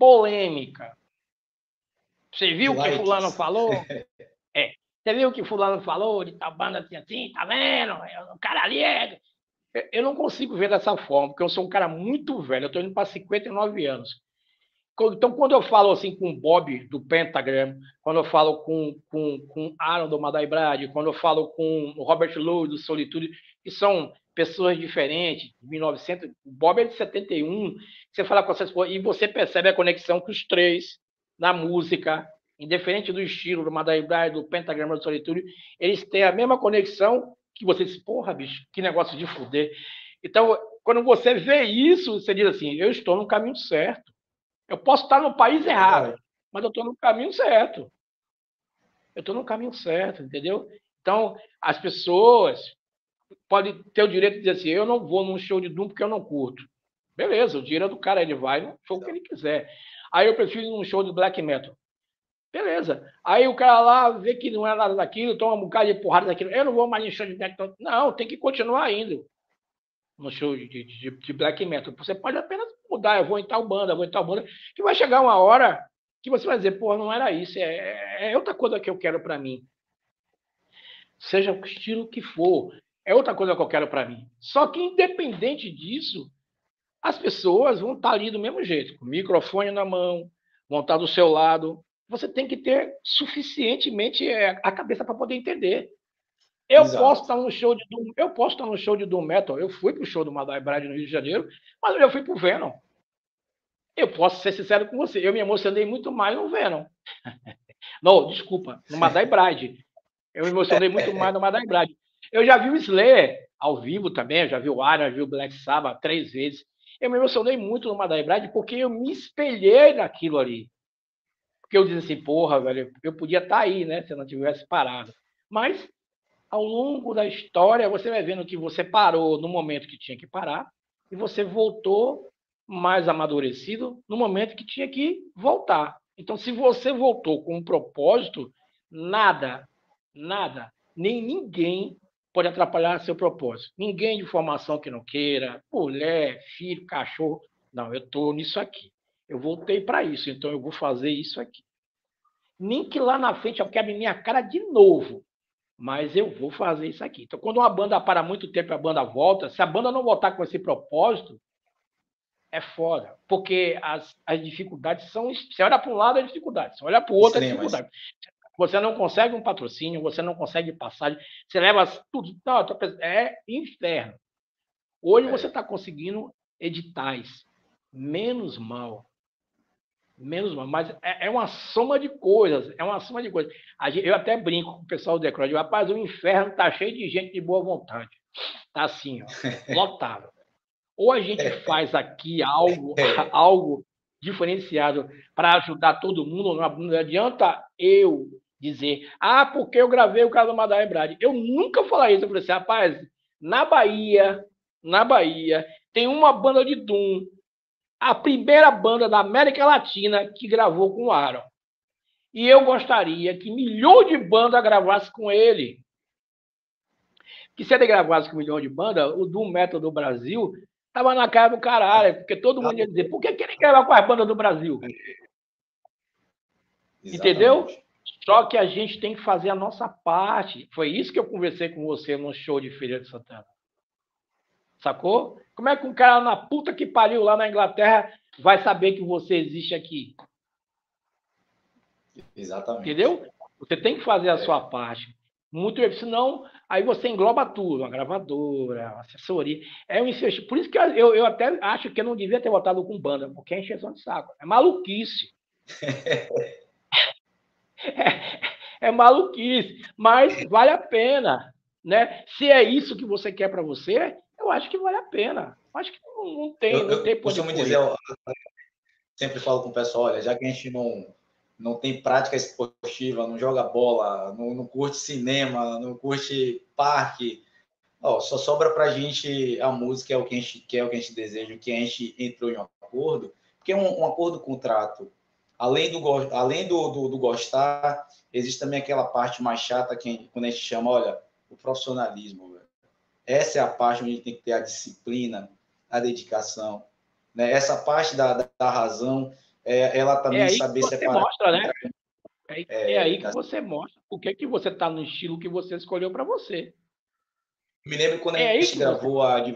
polêmica. Você viu o que Likes. fulano falou? Você viu o que fulano falou de tal banda assim, tá vendo? O cara ali é... Eu não consigo ver dessa forma, porque eu sou um cara muito velho, eu estou indo para 59 anos. Então, quando eu falo assim com o Bob do Pentagram, quando eu falo com Aaron do Madai Brad, quando eu falo com o Robert Lowe do Solitude, que são pessoas diferentes, de 1900, o Bob é de 71, você fala com essas pessoas, e você percebe a conexão que os três, na música, independente do estilo do Madai Brad, do Pentagram, do Solitude, eles têm a mesma conexão que você diz, porra, bicho, que negócio de fuder. Então, quando você vê isso, você diz assim, eu estou no caminho certo. Eu posso estar no país errado, mas eu estou no caminho certo. Eu estou no caminho certo, entendeu? Então, as pessoas podem ter o direito de dizer assim, eu não vou num show de Doom porque eu não curto. Beleza, o dinheiro é do cara, ele vai no show que ele quiser. Aí eu prefiro ir num show de black metal. Beleza. Aí o cara lá vê que não é nada daquilo, toma um bocado de porrada daquilo. Eu não vou mais em show de black metal. Não, tem que continuar indo no show de black metal. Você pode apenas mudar, eu vou em tal banda, que vai chegar uma hora que você vai dizer, pô, não era isso, é outra coisa que eu quero para mim. Seja o estilo que for, é outra coisa que eu quero para mim. Só que, independente disso, as pessoas vão estar ali do mesmo jeito, com o microfone na mão, vão estar do seu lado. Você tem que ter suficientemente a cabeça para poder entender. Eu posso estar no show de Doom Metal. Eu fui pro show do Madai Bride no Rio de Janeiro, mas eu fui pro Venom. Eu posso ser sincero com você. Eu me emocionei muito mais no Venom. Não, desculpa, no Madai Bride. Eu me emocionei muito mais no Madai Bride. Eu já vi o Slayer ao vivo também, eu já vi o Iron, já vi o Black Sabbath 3 vezes. Eu me emocionei muito no Madai Bride porque eu me espelhei naquilo ali. Porque eu disse assim, porra, velho, eu podia estar aí, né, se eu não tivesse parado. Mas ao longo da história, você vai vendo que você parou no momento que tinha que parar e você voltou mais amadurecido no momento que tinha que voltar. Então, se você voltou com um propósito, nada, nem ninguém pode atrapalhar seu propósito. Ninguém de formação que não queira, mulher, filho, cachorro. Não, eu estou nisso aqui. Eu voltei para isso, então eu vou fazer isso aqui. Nem que lá na frente eu quebre minha cara de novo, mas eu vou fazer isso aqui. Então, quando uma banda para muito tempo e a banda volta, se a banda não voltar com esse propósito, é foda. Porque as dificuldades são... Você olha para um lado, é dificuldade. Você olha para o outro, é dificuldade. Você não consegue um patrocínio, você não consegue passagem, você leva tudo... Não, é inferno. Hoje você está conseguindo editais. Menos mal. Mas é uma soma de coisas, Eu até brinco com o pessoal do Decroid, rapaz, o inferno tá cheio de gente de boa vontade. Tá assim, ó, lotado. Ou a gente faz aqui algo diferenciado para ajudar todo mundo, não adianta eu dizer, porque eu gravei o caso do Madai Brad. Eu nunca falei isso, eu falei assim, rapaz, na Bahia, tem uma banda de Doom, a primeira banda da América Latina que gravou com o Aaron. E eu gostaria que milhões de bandas gravassem com ele. Que se ele gravasse com milhões de bandas, o Doom Metal do Brasil estava na cara do caralho, porque todo mundo ia dizer, por que ele grava com as bandas do Brasil? Exatamente. Entendeu? Só que a gente tem que fazer a nossa parte. Foi isso que eu conversei com você no show de Feira de Santana. Sacou? Como é que um cara na puta que pariu lá na Inglaterra vai saber que você existe aqui? Exatamente. Entendeu? Você tem que fazer a sua parte. Muito, senão, aí você engloba tudo, uma gravadora, uma assessoria. É um incentivo. Por isso que eu até acho que eu não devia ter votado com banda, porque é encheção de saco. É maluquice. É maluquice, mas vale a pena. Né? Se é isso que você quer para você, eu acho que vale a pena. Acho que não tem eu costumo dizer, eu sempre falo com o pessoal, olha, já que a gente não tem prática esportiva, não joga bola, não curte cinema, não curte parque, só sobra para a gente a música, é o que a gente quer, é o que a gente deseja, o que a gente entrou em um acordo, porque um acordo contrato, além do gostar, existe também aquela parte mais chata, quando a gente chama, olha, o profissionalismo, velho. Essa é a parte onde a gente tem que ter a disciplina, a dedicação, né? Essa parte da razão ela também aí que saber você separar. mostra, né? É aí que você mostra o que você está no estilo que você escolheu para você. Me lembro quando a É aí gente que você... gravou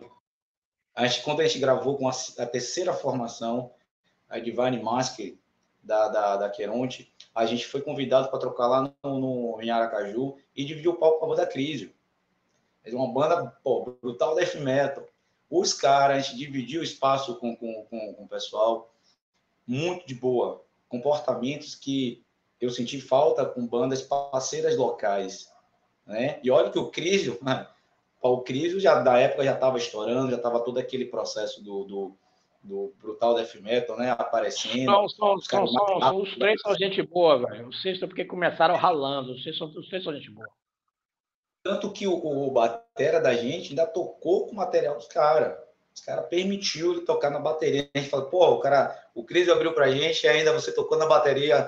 quando a gente gravou com a terceira formação, a Divine Mask da Queronte, a gente foi convidado para tocar lá em Aracaju e dividiu o palco com a banda Crisio. É uma banda, pô, brutal death metal. Os caras, a gente dividiu o espaço com o pessoal, muito de boa. Comportamentos que eu senti falta com bandas parceiras locais, né? E olha que o Crisio, o Crisio já da época já estava estourando, já estava todo aquele processo do brutal death metal, né? Aparecendo, os caras Os três são gente boa, velho. Os três porque começaram ralando. Os três são gente boa. tanto que o batera da gente ainda tocou com o material dos caras. Os caras permitiu ele tocar na bateria. A gente falou, pô, o Cris abriu pra gente e ainda você tocou na bateria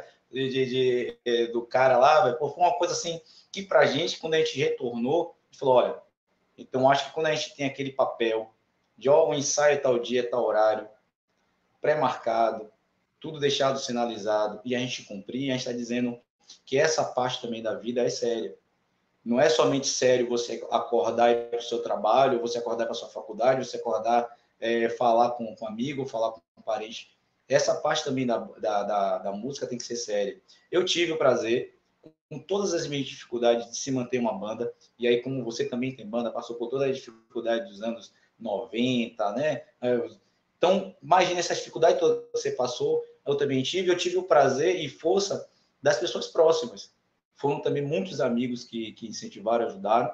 do cara lá, velho. Pô, foi uma coisa assim que pra gente, quando a gente retornou, a gente falou, olha, então acho que quando a gente tem aquele papel de ó, o ensaio tal dia, tal horário, pré-marcado, tudo deixado sinalizado e a gente cumprir, a gente está dizendo que essa parte também da vida é séria. Não é somente sério você acordar e ir para o seu trabalho, você acordar para a sua faculdade, você acordar, falar com um amigo, falar com um parente. Essa parte também da música tem que ser séria. Eu tive o prazer, com todas as minhas dificuldades, de se manter uma banda, e aí como você também tem banda, passou por toda a dificuldade dos anos 90, né? Então, imagine essa dificuldade toda que você passou, eu também tive, eu tive o prazer e força das pessoas próximas. Foram também muitos amigos que incentivaram, ajudaram.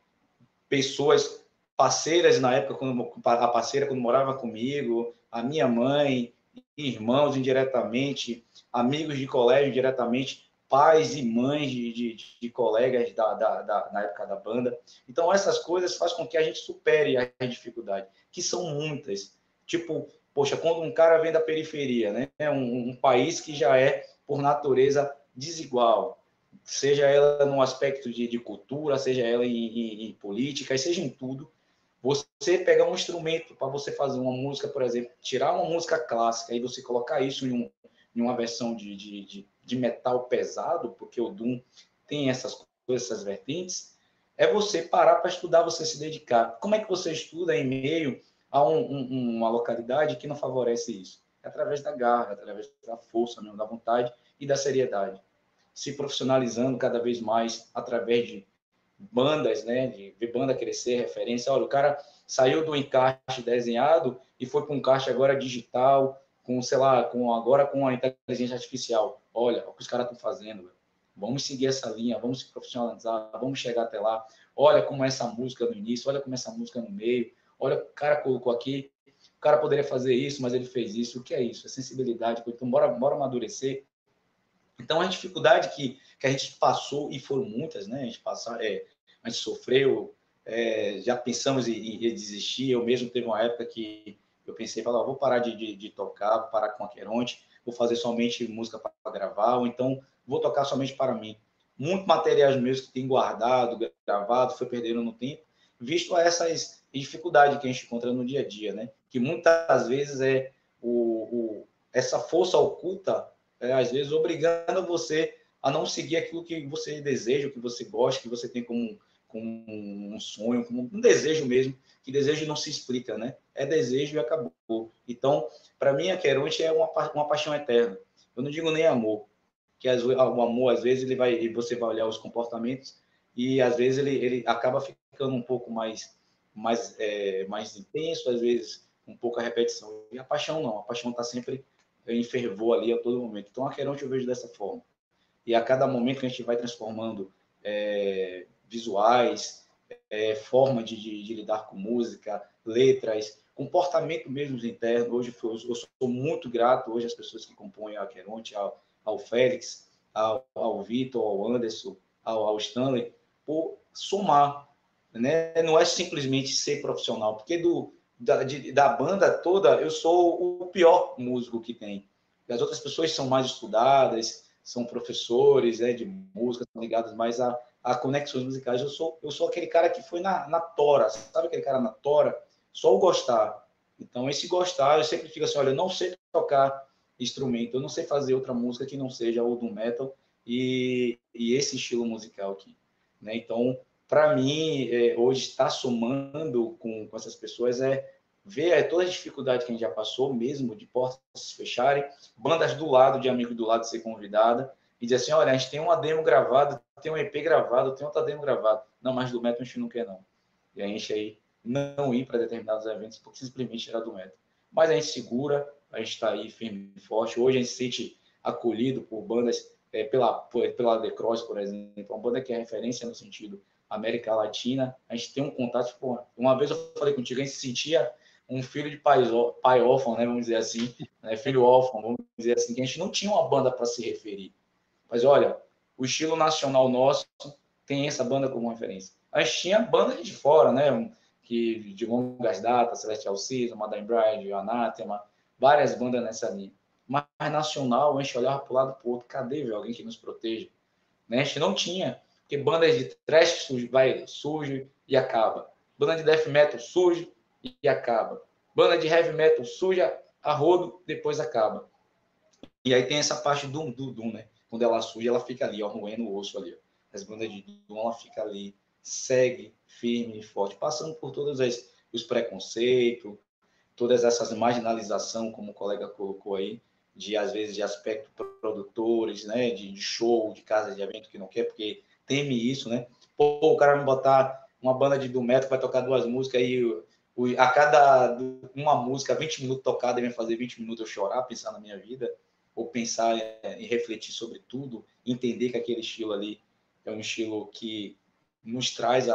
Pessoas parceiras na época, a parceira quando morava comigo, a minha mãe, irmãos indiretamente, amigos de colégio diretamente, pais e mães de colegas na época da banda. Então, essas coisas fazem com que a gente supere a dificuldade, que são muitas. Tipo, poxa, quando um cara vem da periferia, né? Um país que já é, por natureza, desigual, seja ela no aspecto de cultura, seja ela em política, seja em tudo, você pegar um instrumento para você fazer uma música, por exemplo, tirar uma música clássica e você colocar isso em uma versão de metal pesado, porque o Doom tem essas coisas, essas vertentes, é você parar para estudar, você se dedicar. Como é que você estuda em meio a uma localidade que não favorece isso? É através da garra, através da força mesmo, da vontade e da seriedade. Se profissionalizando cada vez mais através de bandas, né, de ver banda crescer, referência. Olha, o cara saiu do encarte desenhado e foi para um encarte agora digital, com, sei lá, agora com a inteligência artificial. Olha o que os caras estão fazendo, velho. Vamos seguir essa linha, vamos se profissionalizar, vamos chegar até lá. Olha como é essa música no início, olha como é essa música no meio. Olha, o cara colocou aqui, o cara poderia fazer isso, mas ele fez isso. O que é isso? É sensibilidade. Então, bora amadurecer. Então, a dificuldade que a gente passou, e foram muitas, né? A gente sofreu, já pensamos em desistir. Eu mesmo teve uma época que eu pensei, vou parar de tocar, vou parar com a Queronte, vou fazer somente música para gravar, ou então vou tocar somente para mim. Muitos materiais meus que tem guardado, gravado, foi perdendo no tempo, visto essas dificuldades que a gente encontra no dia a dia, né? Que muitas vezes é essa força oculta, às vezes obrigando você a não seguir aquilo que você deseja, o que você gosta, que você tem como um sonho, como um desejo mesmo, que desejo não se explica, né? É desejo e acabou. Então, para mim, a Queronte é uma paixão eterna. Eu não digo nem amor, que o amor, às vezes, você vai olhar os comportamentos e, às vezes, ele acaba ficando um pouco mais intenso, às vezes, um pouco a repetição. E a paixão não, a paixão está sempre em fervor ali a todo momento. Então, a Queronte eu vejo dessa forma. E a cada momento que a gente vai transformando visuais, forma de lidar com música, letras, comportamento mesmo interno. Hoje eu sou muito grato hoje às pessoas que compõem a Queronte, ao Félix, ao Vitor, ao Anderson, ao Stanley, por somar. Né? Não é simplesmente ser profissional, porque da banda toda eu sou o pior músico que tem. As outras pessoas são mais estudadas, são professores, né, de música, são ligados mais a conexões musicais. Eu sou aquele cara que foi na tora, sabe aquele cara na tora? Só o gostar. Então, esse gostar, eu sempre fico assim, olha, eu não sei tocar instrumento. Eu não sei fazer outra música que não seja o do metal e esse estilo musical aqui, né? Então, para mim, hoje estar somando com essas pessoas ver toda a dificuldade que a gente já passou mesmo, de portas se fecharem, bandas do lado, de amigo do lado ser convidada, e dizer assim, olha, a gente tem uma demo gravada, tem um EP gravado, tem outra demo gravada. Não, mas do metal a gente não quer, não. E a gente aí não ir para determinados eventos, porque simplesmente era do metal. Mas a gente segura, a gente está aí firme e forte. Hoje a gente se sente acolhido por bandas, pela The Cross, por exemplo, uma banda que é referência no sentido América Latina. A gente tem um contato, pô, uma vez eu falei contigo, a gente se sentia um filho de pai órfão, né, vamos dizer assim, né, filho órfão, vamos dizer assim, que a gente não tinha uma banda para se referir. Mas olha, o estilo nacional nosso tem essa banda como referência. A gente tinha bandas de fora, né, que de longas datas, Celestial Season, Madame Bride, Anathema, várias bandas nessa linha. Mas nacional, a gente olhava para o lado para o outro, cadê, velho, alguém que nos proteja? Né? A gente não tinha, porque bandas de thrash surge e acaba. Banda de death metal surge e acaba. Banda de heavy metal surge a rodo, depois acaba. E aí tem essa parte do Doom, né? Quando ela surge, ela fica ali, ó, roendo o osso ali. Ó. As bandas de Doom, ela fica ali, segue, firme e forte, passando por todos os preconceitos, todas essas marginalização, como o colega colocou aí, de às vezes de aspecto produtores, né, de show, de casa de evento que não quer, porque teme isso, né? Pô, o cara vai botar uma banda de doom metal, vai tocar 2 músicas aí a cada uma música, 20 minutos tocada, ele vai fazer 20 minutos eu chorar, pensar na minha vida, ou pensar e refletir sobre tudo, entender que aquele estilo ali é um estilo que nos traz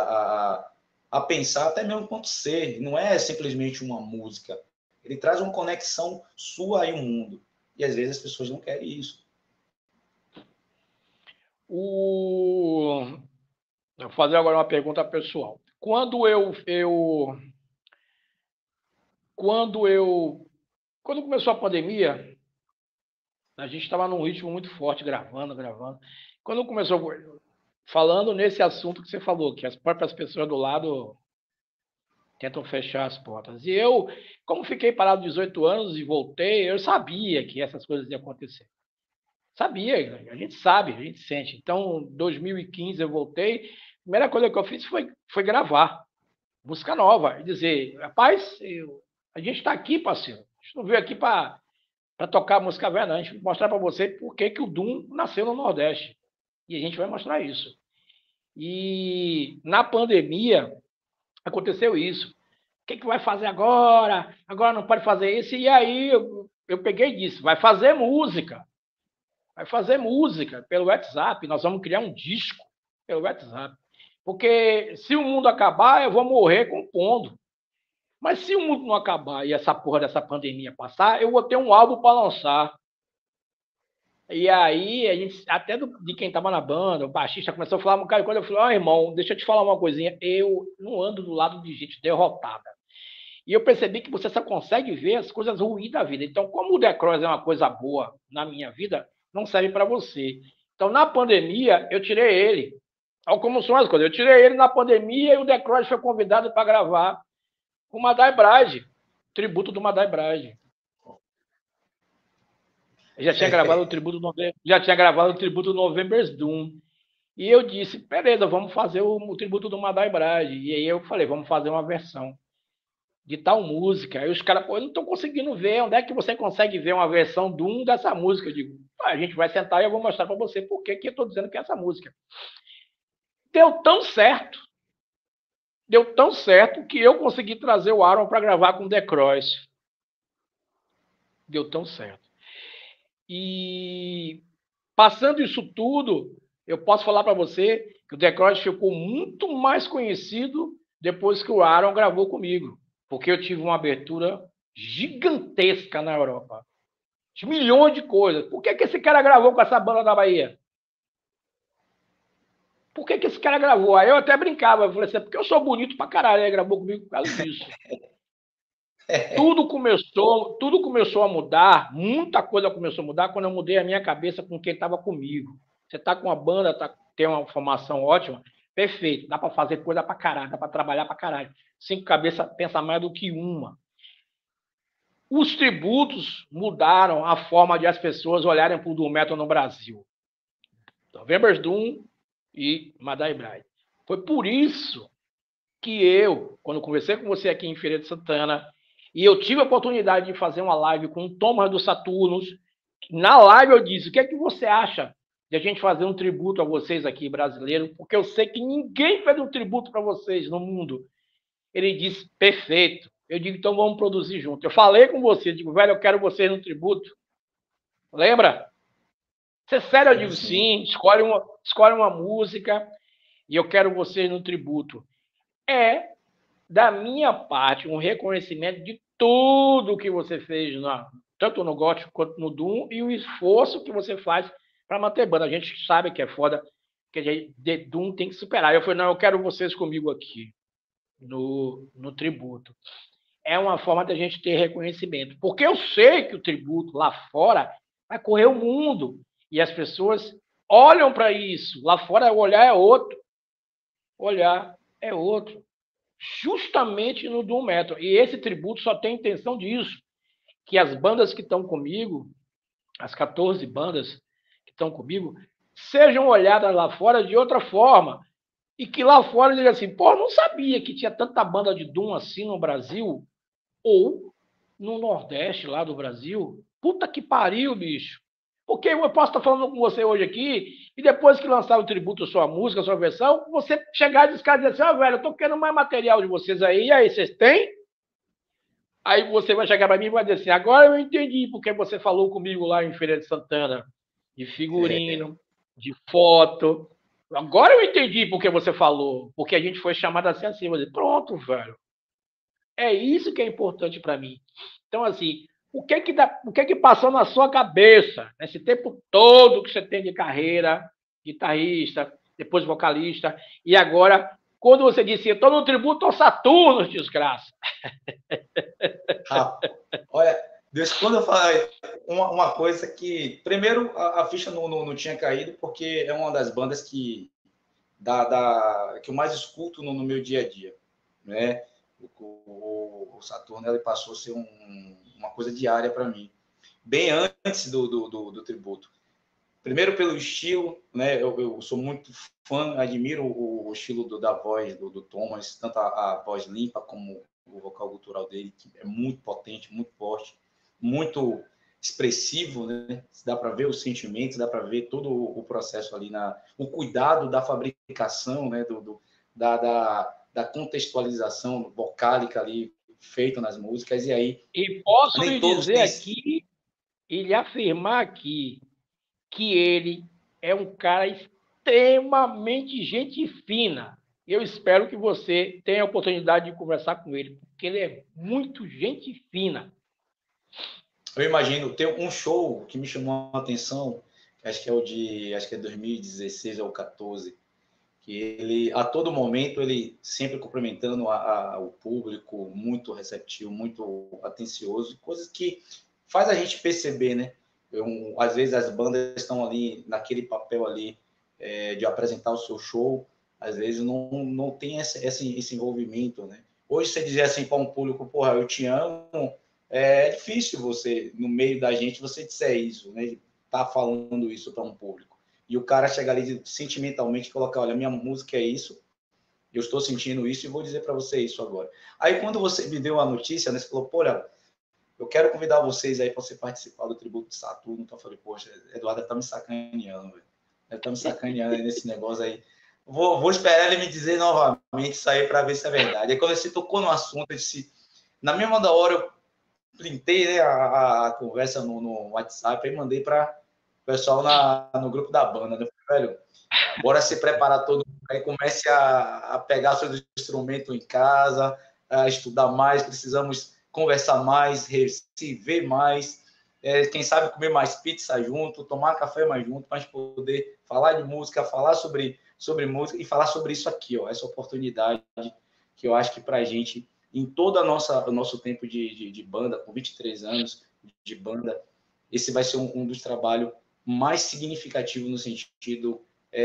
a pensar até mesmo quanto ser. Não é simplesmente uma música. Ele traz uma conexão sua e o mundo. E às vezes as pessoas não querem isso. Vou fazer agora uma pergunta pessoal. Quando começou a pandemia, a gente estava num ritmo muito forte, gravando. Quando começou, falando nesse assunto que você falou, que as próprias pessoas do lado tentam fechar as portas. E eu, como fiquei parado 18 anos e voltei, eu sabia que essas coisas iam acontecer. Sabia, a gente sabe, a gente sente. Então, em 2015 eu voltei, a primeira coisa que eu fiz foi gravar música nova e dizer, rapaz, a gente está aqui, parceiro. A gente não veio aqui para tocar música velha, não. A gente vai mostrar para você por que o Doom nasceu no Nordeste. E a gente vai mostrar isso. E na pandemia aconteceu isso. O que vai fazer agora? Agora não pode fazer isso. E aí eu peguei e disse, vai fazer música. Vai fazer música pelo WhatsApp. Nós vamos criar um disco pelo WhatsApp. Porque se o mundo acabar, eu vou morrer compondo. Mas se o mundo não acabar e essa porra dessa pandemia passar, eu vou ter um álbum para lançar. E aí, a gente, até de quem estava na banda, o baixista começou a falar, cara, quando eu falei, irmão, deixa eu te falar uma coisinha, eu não ando do lado de gente derrotada. E eu percebi que você só consegue ver as coisas ruins da vida. Então, como o The Cross é uma coisa boa na minha vida, não serve para você. Então, na pandemia, eu tirei ele. Olha como são as coisas. Eu tirei ele na pandemia e o The Cross foi convidado para gravar o Madai Bride, tributo do Madai Bride. Já tinha gravado o tributo do November's Doom. E eu disse, beleza, vamos fazer o tributo do Madai Bride. E aí eu falei, vamos fazer uma versão de tal música. Aí os caras, eu não estou conseguindo ver. Onde é que você consegue ver uma versão Doom dessa música? Eu digo, a gente vai sentar e eu vou mostrar para você por que eu estou dizendo que é essa música. Deu tão certo que eu consegui trazer o Aaron para gravar com The Cross. Deu tão certo. E passando isso tudo, eu posso falar para você que o The Cross ficou muito mais conhecido depois que o Aaron gravou comigo, porque eu tive uma abertura gigantesca na Europa. De milhões de coisas. Por que esse cara gravou com essa banda da Bahia? Por que esse cara gravou? Aí eu até brincava, eu falei assim, porque eu sou bonito pra caralho, ele gravou comigo por causa disso. Tudo começou a mudar, muita coisa começou a mudar quando eu mudei a minha cabeça com quem estava comigo. Você está com uma banda, tem uma formação ótima, perfeito, dá para fazer coisa para caralho, dá para trabalhar para caralho. 5 cabeças pensa mais do que uma. os tributos mudaram a forma de as pessoas olharem para o Doom Metal no Brasil. November's Doom e Madai Bride. Foi por isso que eu, quando conversei com você aqui em Feira de Santana, e eu tive a oportunidade de fazer uma live com o Thomas dos Saturnos, na live eu disse, o que é que você acha de a gente fazer um tributo a vocês aqui, brasileiros? Porque eu sei que ninguém fez um tributo para vocês no mundo. Ele disse, perfeito. Eu digo, então vamos produzir junto. Eu falei com você, digo, velho, eu quero vocês no tributo. Lembra? Se é sério, eu digo, sim, escolhe uma música e eu quero vocês no tributo. É, da minha parte, um reconhecimento de tudo que você fez, tanto no gótico quanto no Doom, e o esforço que você faz para manter banda. A gente sabe que é foda, que a gente, de Doom tem que superar. Eu falei, não, eu quero vocês comigo aqui, no tributo. É uma forma da gente ter reconhecimento. Porque eu sei que o tributo lá fora vai correr o mundo. E as pessoas olham para isso. Lá fora o olhar é outro. O olhar é outro. Justamente no Doom Metal. E esse tributo só tem intenção disso. Que as bandas que estão comigo, as 14 bandas que estão comigo, sejam olhadas lá fora de outra forma. E que lá fora diga assim, pô, não sabia que tinha tanta banda de Doom assim no Brasil. Ou no Nordeste lá do Brasil. Puta que pariu, bicho. Porque eu posso estar falando com você hoje aqui, e depois que lançar o tributo, sua música, sua versão, você chegar e dizer assim, ó, velho, eu tô querendo mais material de vocês aí, e aí, vocês têm? Aí você vai chegar para mim e vai dizer assim, agora eu entendi porque você falou comigo lá em Feira de Santana, de figurino, de foto. Agora eu entendi porque você falou, porque a gente foi chamado assim, eu dizer, pronto, velho. É isso que é importante para mim. Então, assim, o que que passou na sua cabeça nesse tempo todo que você tem de carreira, guitarrista, depois vocalista, e agora, quando você disse, eu estou no tributo ao Saturno, desgraça. Olha, Deus, quando eu falei uma coisa que, primeiro, a ficha não tinha caído, porque é uma das bandas que eu mais escuto no meu dia a dia, né? O Saturno, ele passou a ser uma coisa diária para mim, bem antes do tributo. Primeiro pelo estilo, né? Eu sou muito fã, admiro o estilo da voz do Thomas, tanto a voz limpa como o vocal gutural dele, que é muito potente, muito forte, muito expressivo, né? Dá para ver os sentimentos, dá para ver todo o processo ali, o cuidado da fabricação, né? Da contextualização vocálica ali feita nas músicas, e aí E posso nem lhe todos dizer têm. aqui, e lhe afirmar aqui, que ele é um cara extremamente gente fina. Eu espero que você tenha a oportunidade de conversar com ele, porque ele é muito gente fina. Eu imagino, tem um show que me chamou a atenção, acho que é 2016 ou 14, que ele, a todo momento, ele sempre cumprimentando o público, muito receptivo, muito atencioso, coisas que faz a gente perceber, né? Às vezes as bandas estão ali, naquele papel ali, de apresentar o seu show, às vezes não tem esse envolvimento, né? Hoje, você dizer assim para um público, porra, eu te amo, é difícil você, no meio da gente, você disser isso, né? Tá falando isso para um público. E o cara chegar ali sentimentalmente e colocar, olha, minha música é isso, eu estou sentindo isso e vou dizer para você isso agora. Aí, quando você me deu a notícia, né, você falou, pô, olha, eu quero convidar vocês aí para você participar do tributo de Saturno. Então eu falei, poxa, Eduardo tá me sacaneando, velho. Ele tá me sacaneando aí nesse negócio aí. Vou esperar ele me dizer novamente isso aí para ver se é verdade. Aí quando você tocou no assunto, eu disse, na mesma da hora eu printei, né, a conversa no WhatsApp e mandei para o pessoal no grupo da banda. Né? Eu falei, velho, bora se preparar todo mundo aí, comece a pegar seus instrumentos em casa, a estudar mais, precisamos conversar mais, se ver mais, quem sabe comer mais pizza junto, tomar café mais junto, para poder falar de música, falar sobre música e falar sobre isso aqui, ó, essa oportunidade que eu acho que para a gente, em todo o nosso tempo de banda, com 23 anos de banda, esse vai ser um dos trabalhos mais significativos no sentido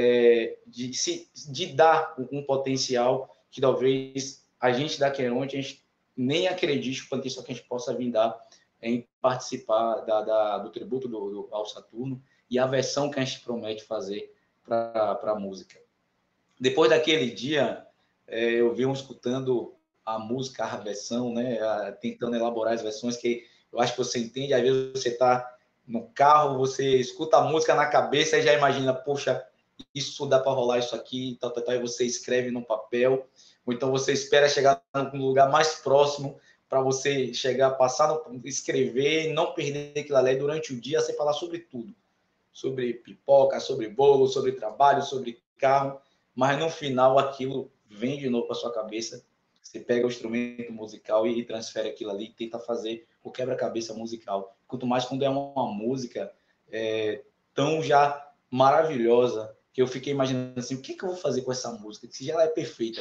de dar um potencial que talvez a gente da Queronte, a gente nem acredite o potencial que a gente possa vir dar em participar do tributo ao Saturno e a versão que a gente promete fazer para a música. Depois daquele dia, eu venho escutando a música, a versão, né, tentando elaborar as versões, que eu acho que você entende. Às vezes você está no carro, você escuta a música na cabeça e já imagina, poxa, isso dá para rolar isso aqui, tal, tal, tal, e você escreve no papel, ou então você espera chegar no lugar mais próximo para você chegar, passar, escrever, não perder aquilo ali. Durante o dia você falar sobre tudo, sobre pipoca, sobre bolo, sobre trabalho, sobre carro, mas no final aquilo vem de novo para sua cabeça. Você pega o instrumento musical e transfere aquilo ali e tenta fazer o quebra-cabeça musical. Quanto mais quando é uma música tão já maravilhosa, que eu fiquei imaginando assim, o que eu vou fazer com essa música? Se já ela é perfeita.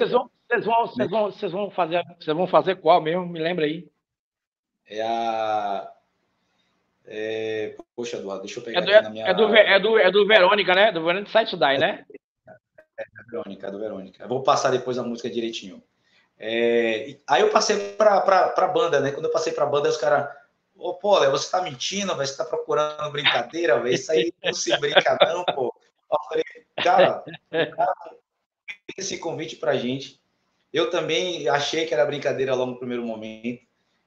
Vocês vão fazer qual mesmo? Me lembra aí. Poxa, Eduardo, deixa eu pegar aqui na minha... É do Verônica, né? Do Verônica Site Die, né? Do Verônica. Eu vou passar depois a música direitinho. Aí eu passei para banda, né? Quando eu passei para banda, os caras... Pô, Léo, você tá mentindo, velho? Você tá procurando brincadeira, velho? Isso aí não se brinca não, pô. Eu falei, cara, o cara fez esse convite pra gente. Eu também achei que era brincadeira logo no primeiro momento.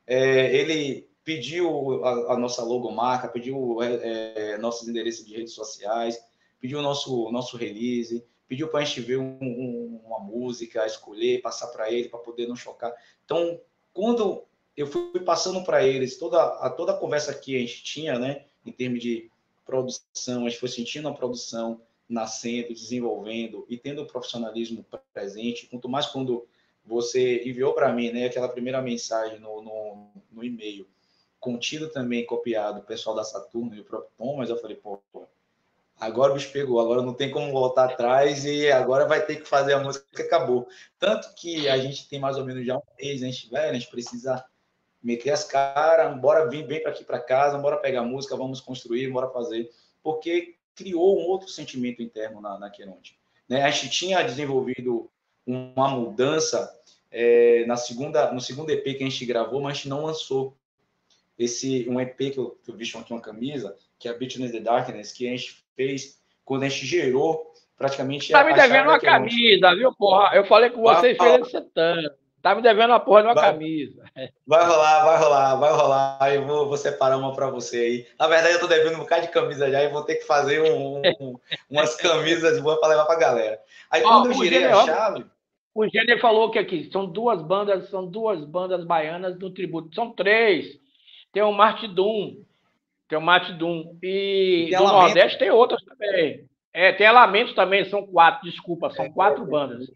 Ele pediu a nossa logomarca, pediu nossos endereços de redes sociais, pediu o nosso release, pediu para a gente ver uma música, escolher, passar para ele, para poder não chocar. Então, quando eu fui passando para eles toda a conversa que a gente tinha, né, em termos de produção, a gente foi sentindo a produção nascendo, desenvolvendo e tendo o profissionalismo presente, quanto mais quando você enviou para mim, né, aquela primeira mensagem no e-mail, contido também, copiado, o pessoal da Saturno e o próprio Tom, mas eu falei, pô, agora o bicho pegou, agora não tem como voltar atrás e agora vai ter que fazer a música que acabou. Tanto que a gente tem mais ou menos já um mês, a gente precisa meter as caras, bora vir bem para aqui para casa, bora pegar a música, vamos construir, bora fazer, porque criou um outro sentimento interno na Queronte. Né? A gente tinha desenvolvido uma mudança no segundo EP que a gente gravou, mas a gente não lançou um EP que eu visto aqui uma camisa, que é a Beat in the Darkness, que a gente fez quando a gente gerou praticamente tá me devendo uma camisa, viu, porra? Eu falei com você em Feira de Santana. Tá me devendo uma porra de uma camisa. Vai rolar. Eu vou separar uma para você aí. Na verdade, eu tô devendo um bocado de camisa já e vou ter que fazer umas camisas boas para levar para a galera. Aí, quando eu girei a chave... O Gênero falou que aqui são duas bandas baianas do tributo. São três. Tem o Martidum. E do Nordeste tem outras também. Tem a Lamento também, são quatro. Desculpa, são quatro bandas.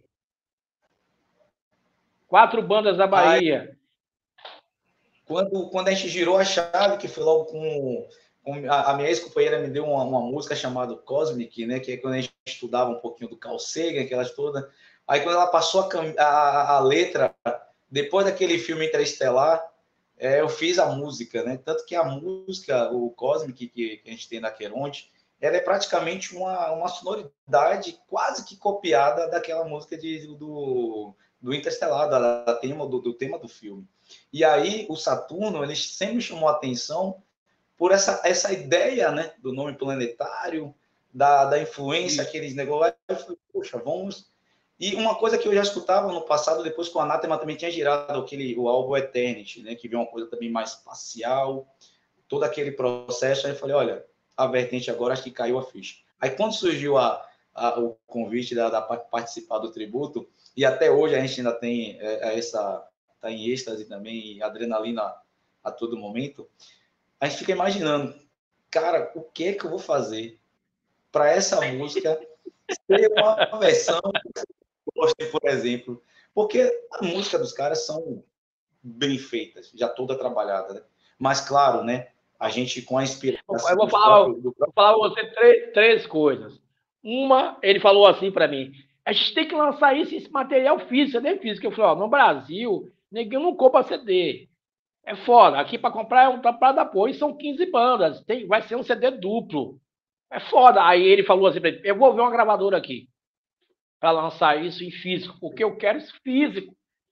4 bandas da Bahia. Quando a gente girou a chave, que foi logo com a minha ex-companheira me deu uma música chamada Cosmic, né? Que é quando a gente estudava um pouquinho do Carl Sagan, aquelas todas. Aí quando ela passou a letra, depois daquele filme Interestelar, eu fiz a música, né? Tanto que a música, o Cosmic que a gente tem na Queronte, ela é praticamente uma sonoridade quase que copiada daquela música do Interestelar, do tema do filme. E aí o Saturno, ele sempre me chamou a atenção por essa ideia, né, do nome planetário, da influência, aqueles negócios. Eu falei, poxa, vamos... E uma coisa que eu já escutava no passado, depois que o Anathema também tinha girado o álbum Eternity, né, que veio uma coisa também mais espacial, todo aquele processo, aí eu falei, olha, a vertente agora acho que caiu a ficha. Aí quando surgiu o convite da participar do tributo, e até hoje a gente ainda tem tá em êxtase também, adrenalina a todo momento, a gente fica imaginando, cara, o que é que eu vou fazer para essa música ser uma versão, por exemplo, porque a música dos caras são bem feitas, já toda trabalhada, né? Mas claro, né? A gente com a inspiração. Eu vou falar para você três coisas. Uma, ele falou assim para mim: a gente tem que lançar esse material físico, CD físico. Eu falei: no Brasil, ninguém não compra CD. É foda. Aqui para comprar é um para apoio, são 15 bandas. Vai ser um CD duplo. É foda. Aí ele falou assim para mim: eu vou ver uma gravadora aqui para lançar isso em físico, porque eu quero isso físico.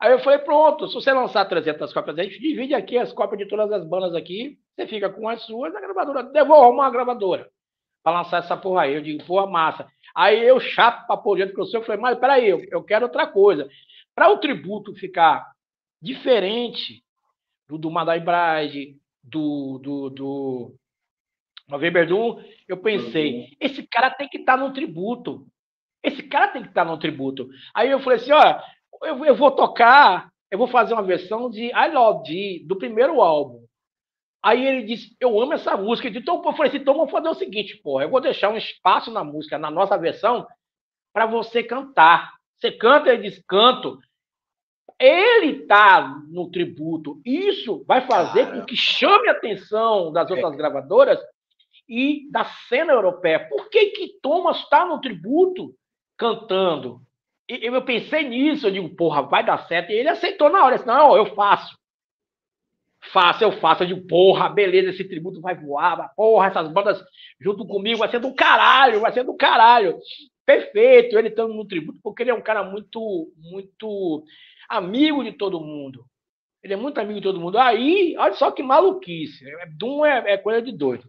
Aí eu falei, pronto, se você lançar 300 cópias, a gente divide aqui as cópias de todas as bandas aqui, você fica com as suas, a gravadora, eu vou arrumar uma gravadora para lançar essa porra aí. Eu digo, porra, massa. Aí eu, chato pra porra que eu sou, eu falei, mas peraí, eu quero outra coisa. Para o tributo ficar diferente do Madai Bride, do November Doom, eu pensei, esse cara tem que estar no tributo. Esse cara tem que estar no tributo. Aí eu falei assim, ó, eu vou tocar, eu vou fazer uma versão de I Love D, do primeiro álbum. Aí ele disse, eu amo essa música. Então eu falei assim, então vamos fazer o seguinte, porra, eu vou deixar um espaço na música, na nossa versão, para você cantar. Você canta, ele diz, canto. Ele tá no tributo. Isso vai fazer com que chame a atenção das outras gravadoras e da cena europeia. Por que Thomas está no tributo cantando? Eu pensei nisso, eu digo, porra, vai dar certo. E ele aceitou na hora, disse, não, eu faço. Eu faço. Eu digo, porra, beleza, esse tributo vai voar, porra, essas bandas junto comigo vai ser do caralho, Perfeito, ele estando no tributo, porque ele é um cara muito, muito amigo de todo mundo. Ele é muito amigo de todo mundo. Aí, olha só que maluquice. Doom é coisa de doido.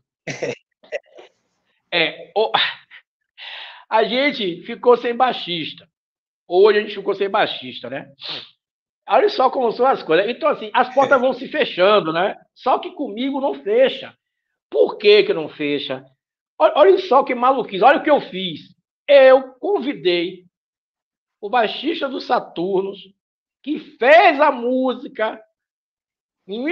A gente ficou sem baixista. Hoje a gente ficou sem baixista, né? Olha só como são as coisas. Então, assim, as portas vão se fechando, né? Só que comigo não fecha. Por que não fecha? Olha só que maluquice. Olha o que eu fiz. Eu convidei o baixista do Saturnos, que fez a música em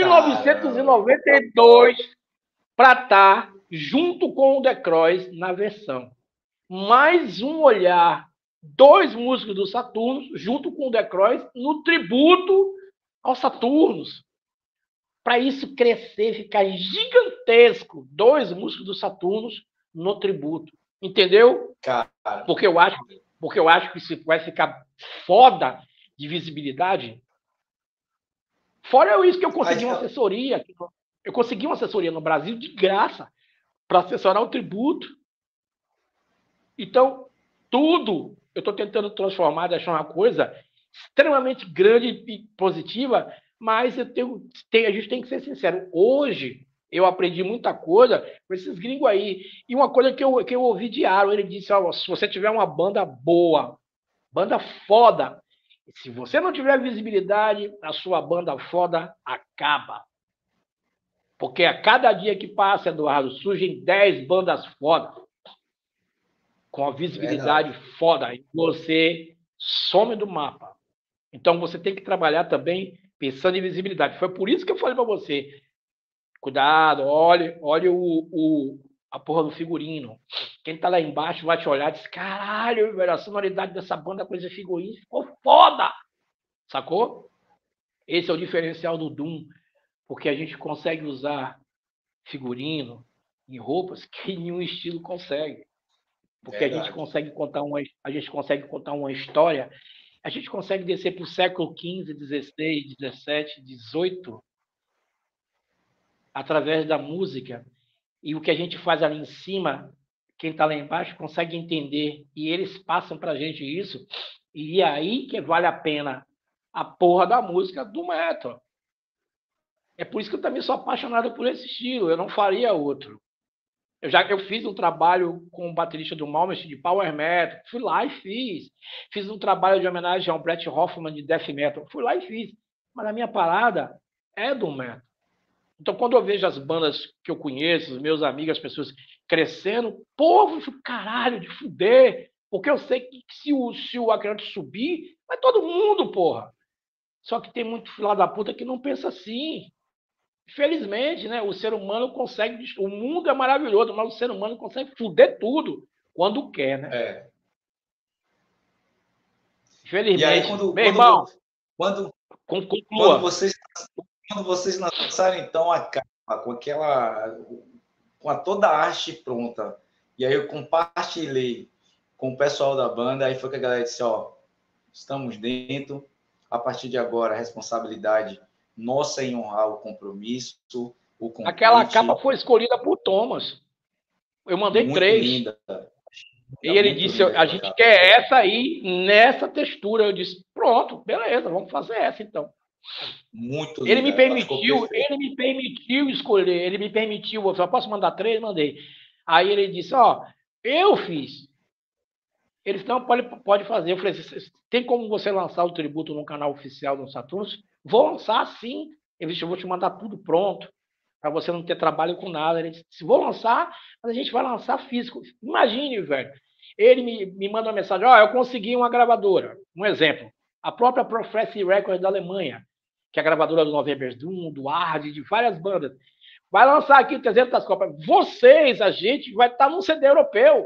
1992, para estar junto com o The Croix na versão. Mais um olhar, 2 músicos do Saturnos, junto com o The Croix, no tributo ao Saturnos. Para isso crescer, ficar gigantesco, 2 músicos do Saturnos no tributo. Entendeu? Cara. Porque eu acho que isso vai ficar foda de visibilidade. Fora isso que eu consegui uma assessoria. Eu consegui uma assessoria no Brasil de graça para assessorar o tributo. Então, tudo eu estou tentando transformar, deixar uma coisa extremamente grande e positiva, mas a gente tem que ser sincero. Hoje, eu aprendi muita coisa com esses gringos aí. E uma coisa que eu ouvi de Aaron, ele disse, ó, se você tiver uma banda boa, banda foda, se você não tiver visibilidade, a sua banda foda acaba. Porque a cada dia que passa, Eduardo, surgem 10 bandas foda, com a visibilidade foda, e você some do mapa. Então, você tem que trabalhar também pensando em visibilidade. Foi por isso que eu falei para você, cuidado, olhe a porra do figurino. Quem tá lá embaixo vai te olhar e diz, caralho, velho, a sonoridade dessa banda com esse figurino ficou foda! Sacou? Esse é o diferencial do Doom, porque a gente consegue usar figurino em roupas que nenhum estilo consegue. Porque a gente consegue contar uma história, a gente consegue descer para o século XV, XVI, XVII, XVIII, através da música, e o que a gente faz ali em cima, quem está lá embaixo consegue entender, e eles passam para a gente isso, e é aí que vale a pena a porra da música do metal. É por isso que eu também sou apaixonado por esse estilo, eu não faria outro. Eu fiz um trabalho com o baterista do Malmsteen de Power Metal, fui lá e fiz. Fiz um trabalho de homenagem ao Brett Hoffman de Death Metal, fui lá e fiz. Mas a minha parada é do metal. Então, quando eu vejo as bandas que eu conheço, os meus amigos, as pessoas crescendo, povo, caralho, de fuder. Porque eu sei que se o Acreante subir, vai todo mundo, porra. Só que tem muito filho da puta que não pensa assim. Infelizmente, né? O ser humano consegue... O mundo é maravilhoso, mas o ser humano consegue fuder tudo quando quer, né? Infelizmente. E aí, quando vocês lançarem, então, a capa, com toda a arte pronta, e aí eu compartilhei com o pessoal da banda, aí foi que a galera disse, ó, estamos dentro, a partir de agora, a responsabilidade nossa em honrar o compromisso, o convite. Aquela capa foi escolhida por Thomas. Eu mandei muito 3. Linda. E ele disse, a gente quer essa aí, nessa textura. Eu disse, Pronto, beleza, vamos fazer essa então. Muito Ele linda, me permitiu escolher, ele me permitiu, eu só posso mandar 3, mandei. Aí ele disse, ó, eu fiz. Ele disse, não, pode fazer. Eu falei, tem como você lançar o tributo no canal oficial do Saturno? Vou lançar sim. Ele disse, eu vou te mandar tudo pronto, para você não ter trabalho com nada. Ele disse, vou lançar, mas a gente vai lançar físico. Imagine, velho. Ele me manda uma mensagem, ó, eu consegui uma gravadora. Um exemplo, a própria Prophecy Records da Alemanha, que é a gravadora do November Doom, do Hard, de várias bandas. Vai lançar aqui 300 cópias. Vocês, a gente, vai estar num CD europeu.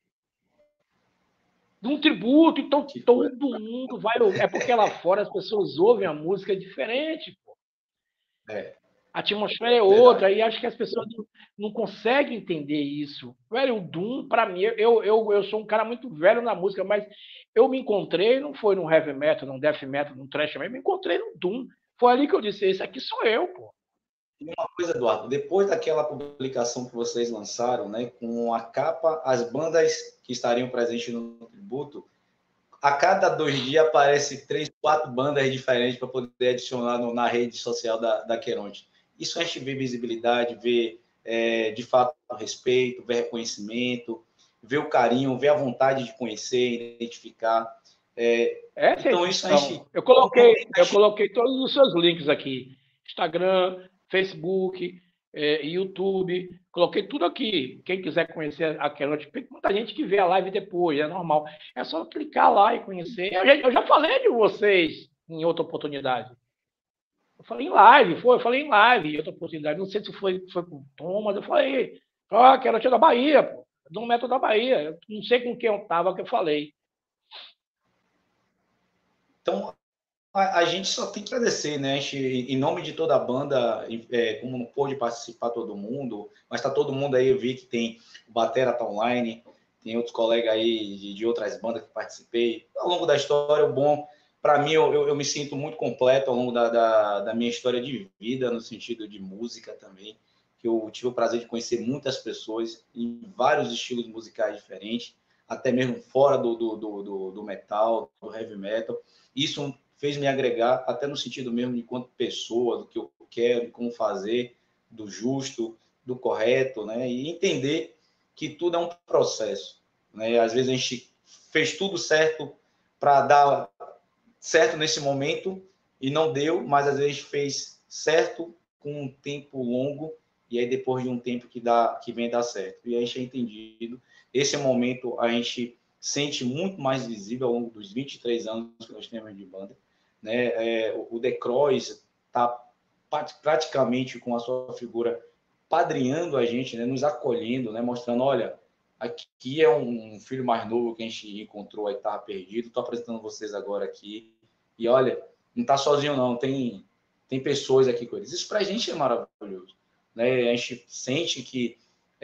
De um tributo, então todo mundo vai ouvir. É porque lá fora as pessoas ouvem a música diferente, pô. A atmosfera é outra, e acho que as pessoas não conseguem entender isso. Velho, o Doom, para mim, eu sou um cara muito velho na música, mas eu me encontrei, não foi no heavy metal, no death metal, no thrash metal, me encontrei no Doom. Foi ali que eu disse, esse aqui sou eu, pô. E uma coisa, Eduardo, depois daquela publicação que vocês lançaram, né, com a capa, as bandas que estariam presentes no tributo, a cada 2 dias aparece 3, 4 bandas diferentes para poder adicionar na rede social da Queronte. Isso a gente vê visibilidade, vê de fato respeito, vê reconhecimento, vê o carinho, vê a vontade de conhecer, identificar. Então, isso a gente... Eu coloquei todos os seus links aqui. Instagram, Facebook, YouTube, coloquei tudo aqui. Quem quiser conhecer a Queronte, tem muita gente que vê a live depois, é normal. É só clicar lá e conhecer. Eu já falei de vocês em outra oportunidade. Eu falei em live, eu falei em live em outra oportunidade. Não sei se foi com o Tom, mas eu falei, Queronte é da Bahia, pô. Do método da Bahia. Eu não sei com quem eu estava que eu falei. Então, a gente só tem que agradecer, né? A gente, em nome de toda a banda, como não pôde participar todo mundo, mas está todo mundo aí, eu vi que tem o Batera tá online, tem outros colegas aí de outras bandas que participei. Ao longo da história, o bom, para mim, eu me sinto muito completo ao longo da minha história de vida, no sentido de música também, que eu tive o prazer de conhecer muitas pessoas em vários estilos musicais diferentes, até mesmo fora do metal, do heavy metal. Isso fez me agregar, até no sentido mesmo de quanto pessoa, do que eu quero, de como fazer, do justo, do correto, né? E entender que tudo é um processo, né? Às vezes a gente fez tudo certo para dar certo nesse momento e não deu, mas às vezes fez certo com um tempo longo e aí depois de um tempo que vem dar certo. E a gente é entendido. Esse momento a gente sente muito mais visível ao longo dos 23 anos que nós temos de banda. Né? O The Croix está praticamente com a sua figura padrinhando a gente, né? Nos acolhendo, né? Mostrando, olha, aqui é um filho mais novo que a gente encontrou aí, estava perdido, estou apresentando vocês agora aqui, e olha, não está sozinho não, tem pessoas aqui com eles. Isso para a gente é maravilhoso, né? A gente sente que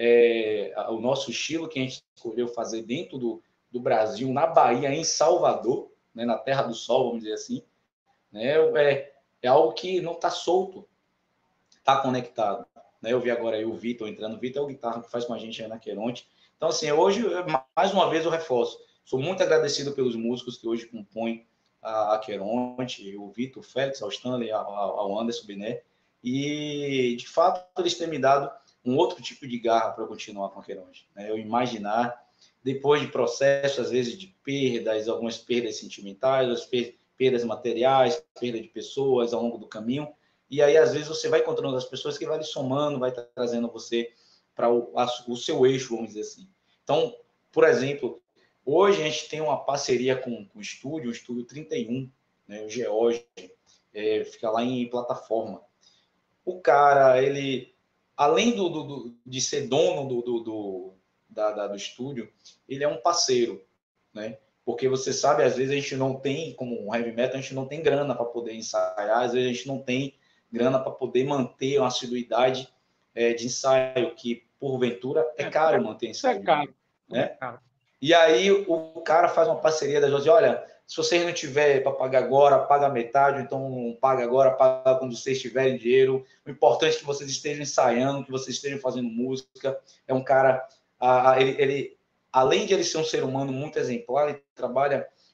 o nosso estilo que a gente escolheu fazer dentro do Brasil, na Bahia, em Salvador, né? Na Terra do Sol, vamos dizer assim, né? É algo que não está solto, está conectado. Né? Eu vi agora aí o Vitor entrando. O Vitor é o guitarra que faz com a gente aí na Queronte. Então, assim, hoje, mais uma vez, eu reforço. Sou muito agradecido pelos músicos que hoje compõem a Queronte, o Vitor, o Félix, ao Stanley, ao Anderson Biné. E, de fato, eles têm me dado um outro tipo de garra para continuar com a Queronte. Né? Eu imaginar, depois de processos, às vezes, de perdas, algumas perdas sentimentais, perdas materiais, perda de pessoas ao longo do caminho, e aí às vezes você vai encontrando as pessoas que vai lhe somando, vai trazendo você para o seu eixo, vamos dizer assim. Então, por exemplo, hoje a gente tem uma parceria com o Estúdio 31, né, o George, fica lá em Plataforma. O cara, ele, além de ser dono do estúdio, ele é um parceiro, né? Porque você sabe, às vezes a gente não tem, como um heavy metal, a gente não tem grana para poder ensaiar, às vezes a gente não tem grana para poder manter uma assiduidade de ensaio, que porventura é caro manter ensaio. É caro. Né? E aí o cara faz uma parceria da gente, olha, se vocês não tiverem para pagar agora, paga metade, então não paga agora, paga quando vocês tiverem dinheiro. O importante é que vocês estejam ensaiando, que vocês estejam fazendo música. É um cara, ele além de ele ser um ser humano muito exemplar, ele trabalha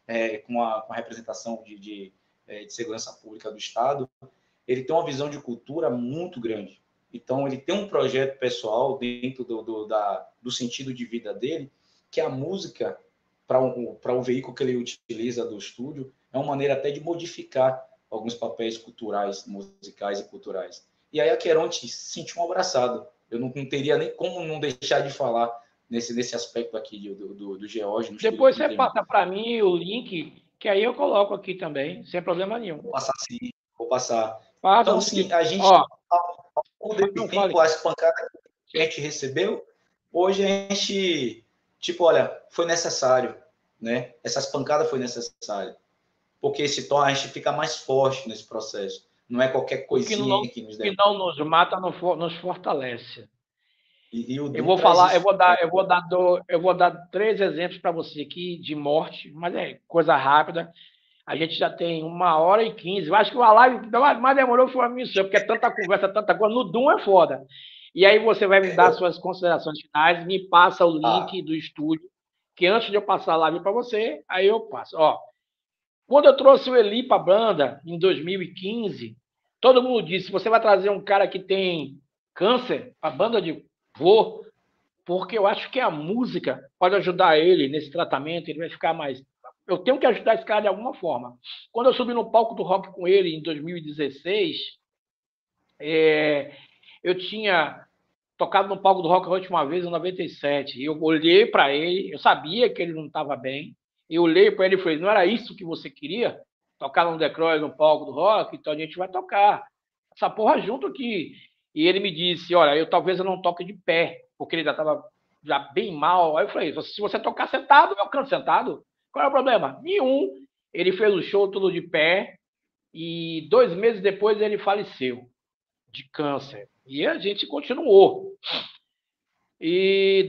com a representação de segurança pública do Estado, ele tem uma visão de cultura muito grande. Então, ele tem um projeto pessoal dentro do sentido de vida dele, que a música, para o veículo que ele utiliza do estúdio, é uma maneira até de modificar alguns papéis culturais, musicais e culturais. E aí a Queronte se sentiu um abraçado. Eu não teria nem como não deixar de falar nesse aspecto aqui do Geórgio. Depois você passa para mim o link, que aí eu coloco aqui também, sem problema nenhum. Vou passar sim, vou passar. Passa, então, sim, a gente, ao longo do tempo, as pancadas que a gente recebeu, hoje a gente, tipo, olha, foi necessário, né? Essas pancadas foi necessário. Porque a gente fica mais forte nesse processo. Não é qualquer coisinha que nos derruba. O que não nos mata, nos fortalece. Eu vou dar 3 exemplos para você aqui de morte, mas é coisa rápida. A gente já tem 1h15. Eu acho que uma live mais demorou foi a minha, porque é tanta conversa, tanta coisa. No Doom é foda. E aí você vai me dar suas considerações finais, me passa o link do estúdio, que antes de eu passar a live para você, aí eu passo. Quando eu trouxe o Eli para a banda, em 2015, todo mundo disse, você vai trazer um cara que tem câncer para a banda? De vou, porque eu acho que a música pode ajudar ele nesse tratamento, ele vai ficar mais... Eu tenho que ajudar esse cara de alguma forma. Quando eu subi no palco do rock com ele em 2016, eu tinha tocado no palco do rock a última vez em 97. Eu olhei para ele, eu sabia que ele não estava bem. Eu olhei para ele e falei, não era isso que você queria? Tocar no The Croix no palco do rock? Então a gente vai tocar essa porra junto aqui. E ele me disse, olha, talvez eu não toque de pé, porque ele já estava bem mal. Aí eu falei, se você tocar sentado, eu canto sentado. Qual é o problema? Nenhum. Ele fez o show tudo de pé e 2 meses depois ele faleceu de câncer. E a gente continuou. E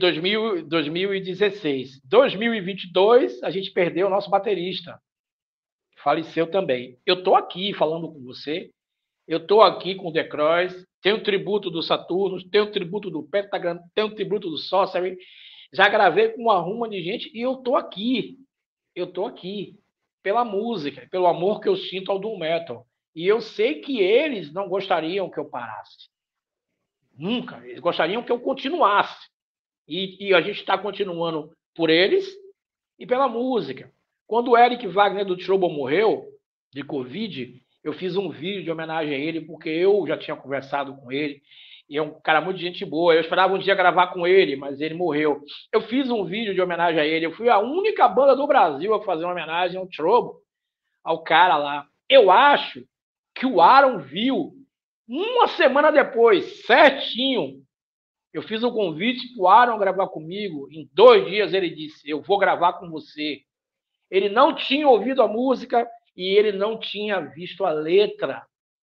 2016. 2022, a gente perdeu o nosso baterista. Faleceu também. Eu estou aqui falando com você. Eu estou aqui com o The Croix. Tem o tributo do Saturno, tem o tributo do Pentagram, tem o tributo do Sorcery. Já gravei com uma ruma de gente e eu estou aqui. Eu estou aqui pela música, pelo amor que eu sinto ao Doom Metal. E eu sei que eles não gostariam que eu parasse. Nunca. Eles gostariam que eu continuasse. E a gente está continuando por eles e pela música. Quando o Eric Wagner do Trouble morreu de Covid, eu fiz um vídeo de homenagem a ele, porque eu já tinha conversado com ele. E é um cara muito de gente boa. Eu esperava um dia gravar com ele, mas ele morreu. Eu fiz um vídeo de homenagem a ele. Eu fui a única banda do Brasil a fazer uma homenagem ao Trouble, ao cara lá. Eu acho que o Aaron viu uma semana depois, certinho. Eu fiz um convite para o Aaron gravar comigo. Em 2 dias ele disse, eu vou gravar com você. Ele não tinha ouvido a música e ele não tinha visto a letra.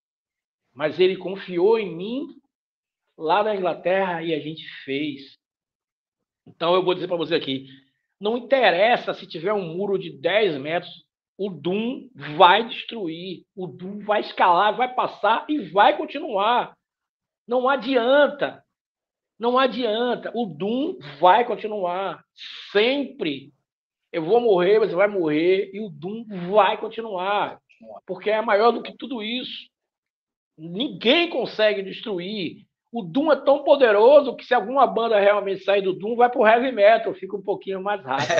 Mas ele confiou em mim lá na Inglaterra e a gente fez. Então eu vou dizer para você aqui, não interessa se tiver um muro de 10 metros, o Doom vai destruir, o Doom vai escalar, vai passar e vai continuar. Não adianta. Não adianta. O Doom vai continuar. Sempre. Eu vou morrer, você vai morrer, e o Doom vai continuar. Porque é maior do que tudo isso. Ninguém consegue destruir. O Doom é tão poderoso que se alguma banda realmente sair do Doom, vai pro heavy metal, fica um pouquinho mais rápido.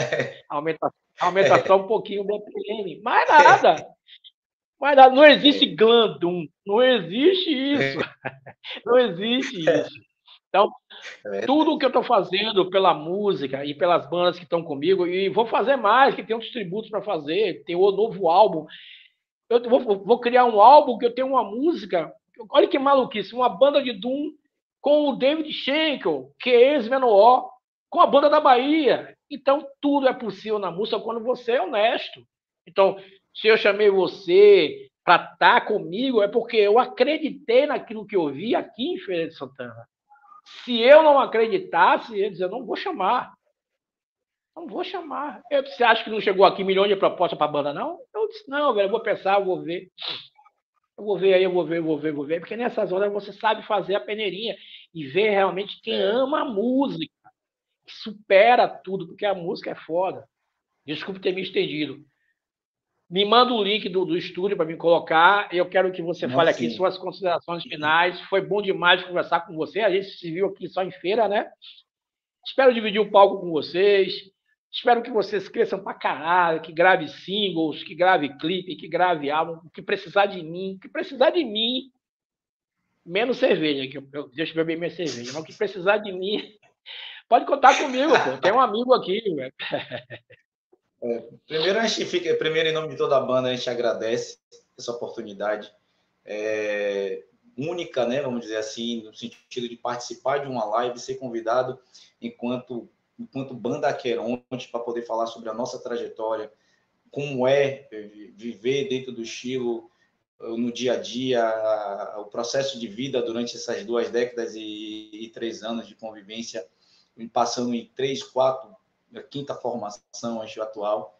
Aumenta só um pouquinho o BPM. Mais nada. Mais nada. Não existe glam Doom. Não existe isso. Não existe isso. Então, tudo o que eu estou fazendo pela música e pelas bandas que estão comigo, e vou fazer mais, que tem outros tributos para fazer, tem o novo álbum. Eu vou criar um álbum que eu tenho uma música. Olha que maluquice, uma banda de Doom com o David Schenkel, que é ex-Menor, com a banda da Bahia. Então, tudo é possível na música quando você é honesto. Então, se eu chamei você para estar comigo, é porque eu acreditei naquilo que eu vi aqui em Feira de Santana. Se eu não acreditasse, eu ia dizer, não vou chamar. Não vou chamar. Você acha que não chegou aqui milhões de propostas para a banda, não? Eu disse, não, velho, eu vou pensar, eu vou ver. Eu vou ver aí, eu vou ver. Porque nessas horas você sabe fazer a peneirinha e ver realmente quem ama a música. Que supera tudo, porque a música é foda. Desculpe ter me estendido. Me manda o link do estúdio para me colocar. Eu quero que você fale aqui suas considerações finais. Foi bom demais conversar com você. A gente se viu aqui só em feira, né? Espero dividir o palco com vocês. Espero que vocês cresçam pra caralho, que grave singles, que grave clipe, que grave álbum, que precisar de mim, menos cerveja, que eu deixo beber minha cerveja, mas o que precisar de mim, pode contar comigo, pô. Tem um amigo aqui, velho. Primeiro, em nome de toda a banda, a gente agradece essa oportunidade única, né? Vamos dizer assim, no sentido de participar de uma live, ser convidado enquanto banda Aqueronte para poder falar sobre a nossa trajetória, como é viver dentro do estilo no dia a dia, o processo de vida durante essas 2 décadas e 3 anos de convivência, passando em 3, 4, a 5ª formação atual,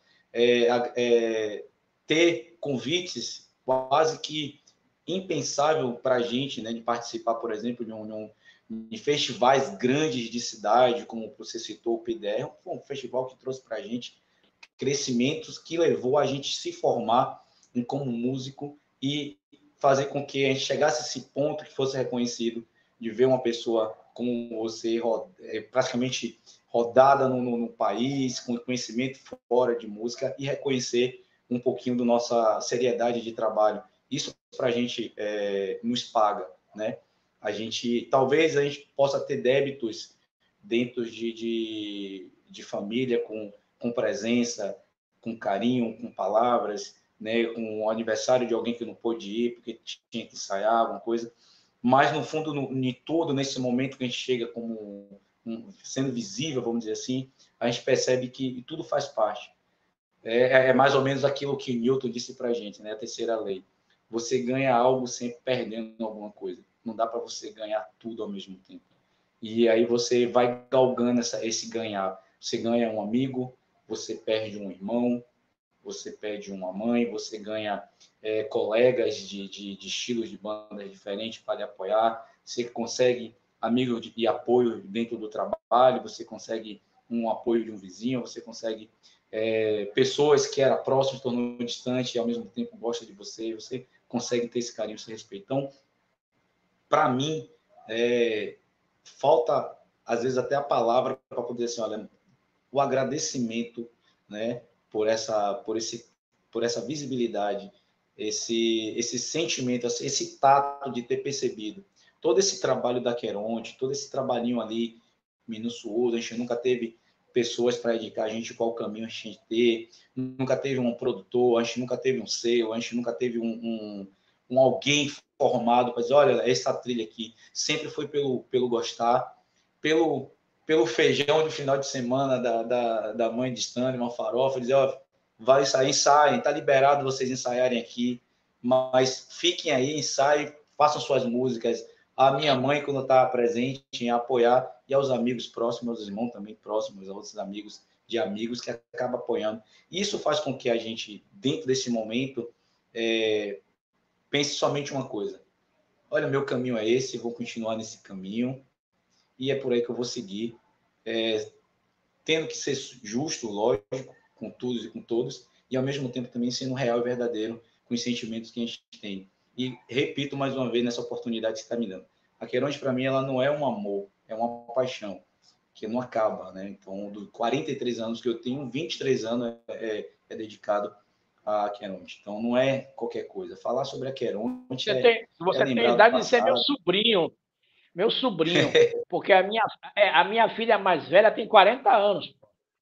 ter convites quase que impensável para a gente, né, de participar, por exemplo, de festivais grandes de cidade, como você citou o PDR, foi um festival que trouxe para a gente crescimentos que levou a gente se formar como músico e fazer com que a gente chegasse a esse ponto que fosse reconhecido, de ver uma pessoa como você praticamente rodada no país, com conhecimento fora de música e reconhecer um pouquinho da nossa seriedade de trabalho. Isso para a gente nos paga, né? Talvez a gente possa ter débitos dentro de família, com presença, com carinho, com palavras, né, com o aniversário de alguém que não pôde ir porque tinha que ensaiar alguma coisa, mas no fundo, nesse momento que a gente chega como sendo visível, vamos dizer assim, a gente percebe que tudo faz parte. É mais ou menos aquilo que Newton disse para a gente, né, a terceira lei. Você ganha algo sempre perdendo alguma coisa. Não dá para você ganhar tudo ao mesmo tempo. E aí você vai galgando esse ganhar. Você ganha um amigo, você perde um irmão, você perde uma mãe, você ganha colegas de estilos de bandas diferentes para lhe apoiar, você consegue amigos e apoio dentro do trabalho, você consegue um apoio de um vizinho, você consegue pessoas que eram próximas, tornou distante e ao mesmo tempo gosta de você, você consegue ter esse carinho, esse respeito. Então, para mim, falta às vezes até a palavra para poder assim, olha, o agradecimento, né, por essa visibilidade, esse sentimento, esse tato de ter percebido todo esse trabalho da Aqueronte, todo esse trabalhinho ali minucioso. A gente nunca teve pessoas para indicar a gente qual caminho a gente ter, nunca teve um produtor, a gente nunca teve um selo, a gente nunca teve um alguém formado para dizer, olha, essa trilha aqui sempre foi pelo gostar, pelo feijão de final de semana da mãe de Stanley, uma farofa, dizer, ó, vai sair, ensaiem, tá liberado vocês ensaiarem aqui, mas fiquem aí, ensaiem, façam suas músicas. A minha mãe, quando está presente, em apoiar, e aos amigos próximos, aos irmãos também próximos, aos outros amigos de amigos que acaba apoiando. Isso faz com que a gente, dentro desse momento, pense somente uma coisa. Olha, meu caminho é esse, vou continuar nesse caminho, e é por aí que eu vou seguir, tendo que ser justo, lógico, com todos e com todos, e ao mesmo tempo também sendo real e verdadeiro com os sentimentos que a gente tem. E repito mais uma vez nessa oportunidade que você está me dando. A Queiroz, para mim, ela não é um amor, é uma paixão, que não acaba, né? Então, dos 43 anos que eu tenho, 23 anos é dedicado a Queiroz. Então, não é qualquer coisa. Falar sobre a Queiroz Você tem a lembrar do idade de ser passado. meu sobrinho, porque a minha filha mais velha tem 40 anos.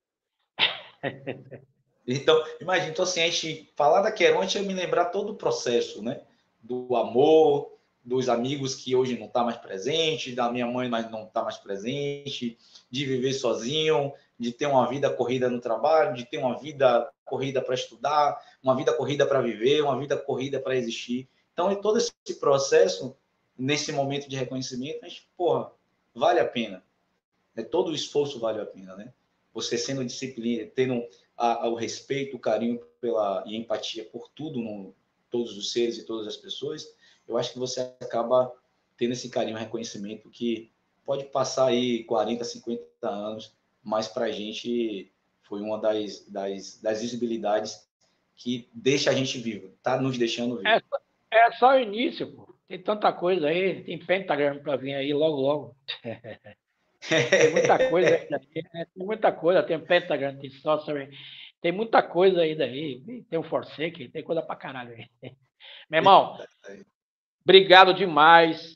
Então, imagina, então, assim, a gente falar da Queiroz é me lembrar todo o processo, né? Do amor, dos amigos que hoje não está mais presente, da minha mãe mas não está mais presente, de viver sozinho, de ter uma vida corrida no trabalho, de ter uma vida corrida para estudar, uma vida corrida para viver, uma vida corrida para existir. Então, em todo esse processo, nesse momento de reconhecimento, a gente, porra, vale a pena. Todo o esforço vale a pena, né? Você sendo disciplina, tendo o respeito, o carinho e empatia por todos os seres e todas as pessoas, eu acho que você acaba tendo esse carinho, reconhecimento que pode passar aí 40, 50 anos, mas para a gente foi uma das visibilidades que deixa a gente vivo, tá nos deixando vivo. É só o início, pô. Tem tanta coisa aí, tem Pentagram para vir aí logo, logo. Tem muita coisa aí daí, né? Tem muita coisa, tem Pentagram, tem Sorcery, tem muita coisa aí daí, tem o Forsaken, tem coisa pra caralho aí. Meu irmão, obrigado demais.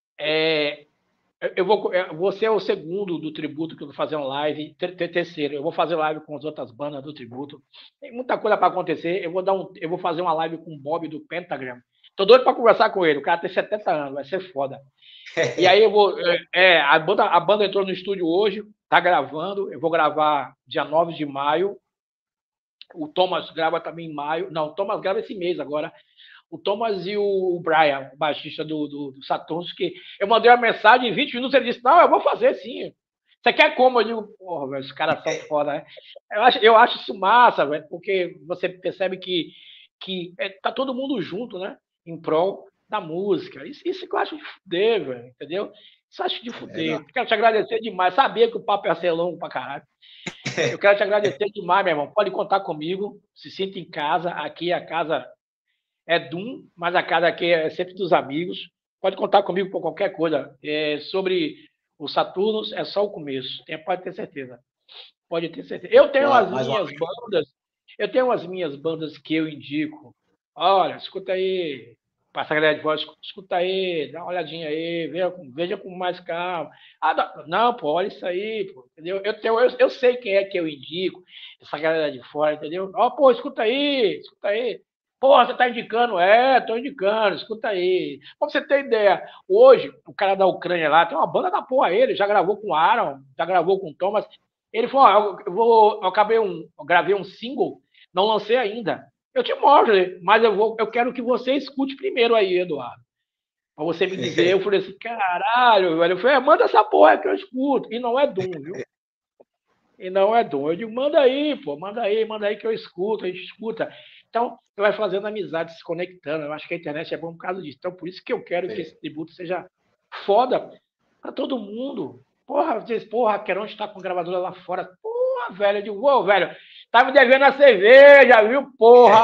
Você é o segundo do tributo que eu vou fazer uma live, terceiro. Eu vou fazer live com as outras bandas do tributo. Tem muita coisa para acontecer. Eu vou fazer uma live com o Bob do Pentagram. Tô doido para conversar com ele. O cara tem 70 anos, vai ser foda. E aí eu vou. A banda entrou no estúdio hoje, tá gravando. Eu vou gravar dia 9 de maio. O Thomas grava também em maio. Não, o Thomas grava esse mês agora. O Thomas e o Brian, o baixista do Saturnos, que eu mandei uma mensagem em 20 minutos, ele disse, não, eu vou fazer sim. Você quer como? Eu digo, porra, velho, os caras são foda, né? Eu acho isso massa, velho, porque você percebe que tá todo mundo junto, né? Em prol da música. Isso que eu acho de fuder, velho, entendeu? Isso eu acho de fuder. Quero te agradecer demais. Sabia que o papo ia ser longo pra caralho. Eu quero te agradecer demais, meu irmão. Pode contar comigo. Se sinta em casa. Aqui a casa é Doom, mas a casa aqui é sempre dos amigos. Pode contar comigo por qualquer coisa. Sobre o Saturnos, é só o começo. Pode ter certeza. Pode ter certeza. Eu tenho as minhas bandas que eu indico. Olha, escuta aí. Passa a galera de voz, escuta aí, dá uma olhadinha aí, veja com mais calma. Não, pô, olha isso aí, pô, entendeu? Eu sei quem é que eu indico, essa galera de fora, entendeu? Pô, escuta aí. Porra, você tá indicando? Tô indicando, escuta aí. Pra você ter ideia, hoje, o cara da Ucrânia lá, tem uma banda da porra, ele já gravou com o Aaron, já gravou com o Thomas. Ele falou, eu gravei um single, não lancei ainda. Eu te mostro, mas eu quero que você escute primeiro aí, Eduardo. Pra você me dizer. Eu falei assim, caralho, velho. Eu falei, manda essa porra que eu escuto. E não é Doom, viu? E não é Doom. Eu digo, manda aí, pô, manda aí que eu escuto, a gente escuta. Então, você vai fazendo amizade, se conectando. Eu acho que a internet é bom por causa disso. Então, por isso que eu quero que esse tributo seja foda pra todo mundo. Porra, vocês, porra, Querão está com gravadora lá fora. Porra, velho. Eu digo, ô, velho, tá me devendo a cerveja, viu, porra?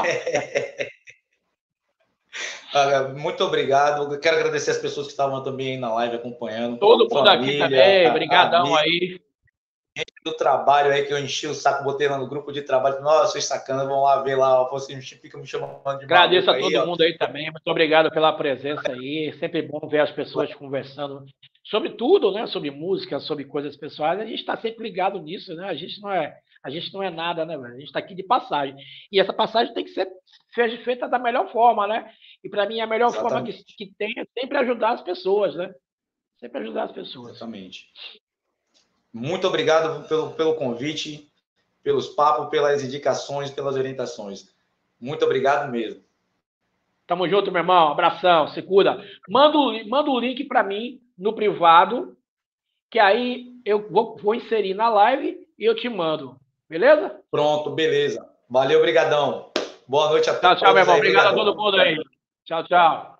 Muito obrigado. Eu quero agradecer as pessoas que estavam também aí na live acompanhando. Todo mundo aqui também. Obrigadão aí. Gente do trabalho aí que eu enchi o saco, botei lá no grupo de trabalho. Nossa, vocês sacanas, vão lá ver lá. Você fica me chamando de agradeço a todo mundo aí também. Muito obrigado pela presença aí. Sempre bom ver as pessoas conversando sobre tudo, né? Sobre música, sobre coisas pessoais. A gente está sempre ligado nisso, né? A gente não é nada, né, velho? A gente está aqui de passagem. E essa passagem tem que ser feita da melhor forma, né? E para mim a melhor forma que tem é sempre ajudar as pessoas, né? Sempre ajudar as pessoas. Exatamente. Muito obrigado pelo convite, pelos papos, pelas indicações, pelas orientações. Muito obrigado mesmo. Tamo junto, meu irmão. Abração, se cuida. Manda o link para mim no privado, que aí eu vou inserir na live e eu te mando. Beleza? Pronto, beleza. Valeu, brigadão. Boa noite a todos. Tchau, meu irmão. Obrigado a todo mundo aí. Tchau, tchau.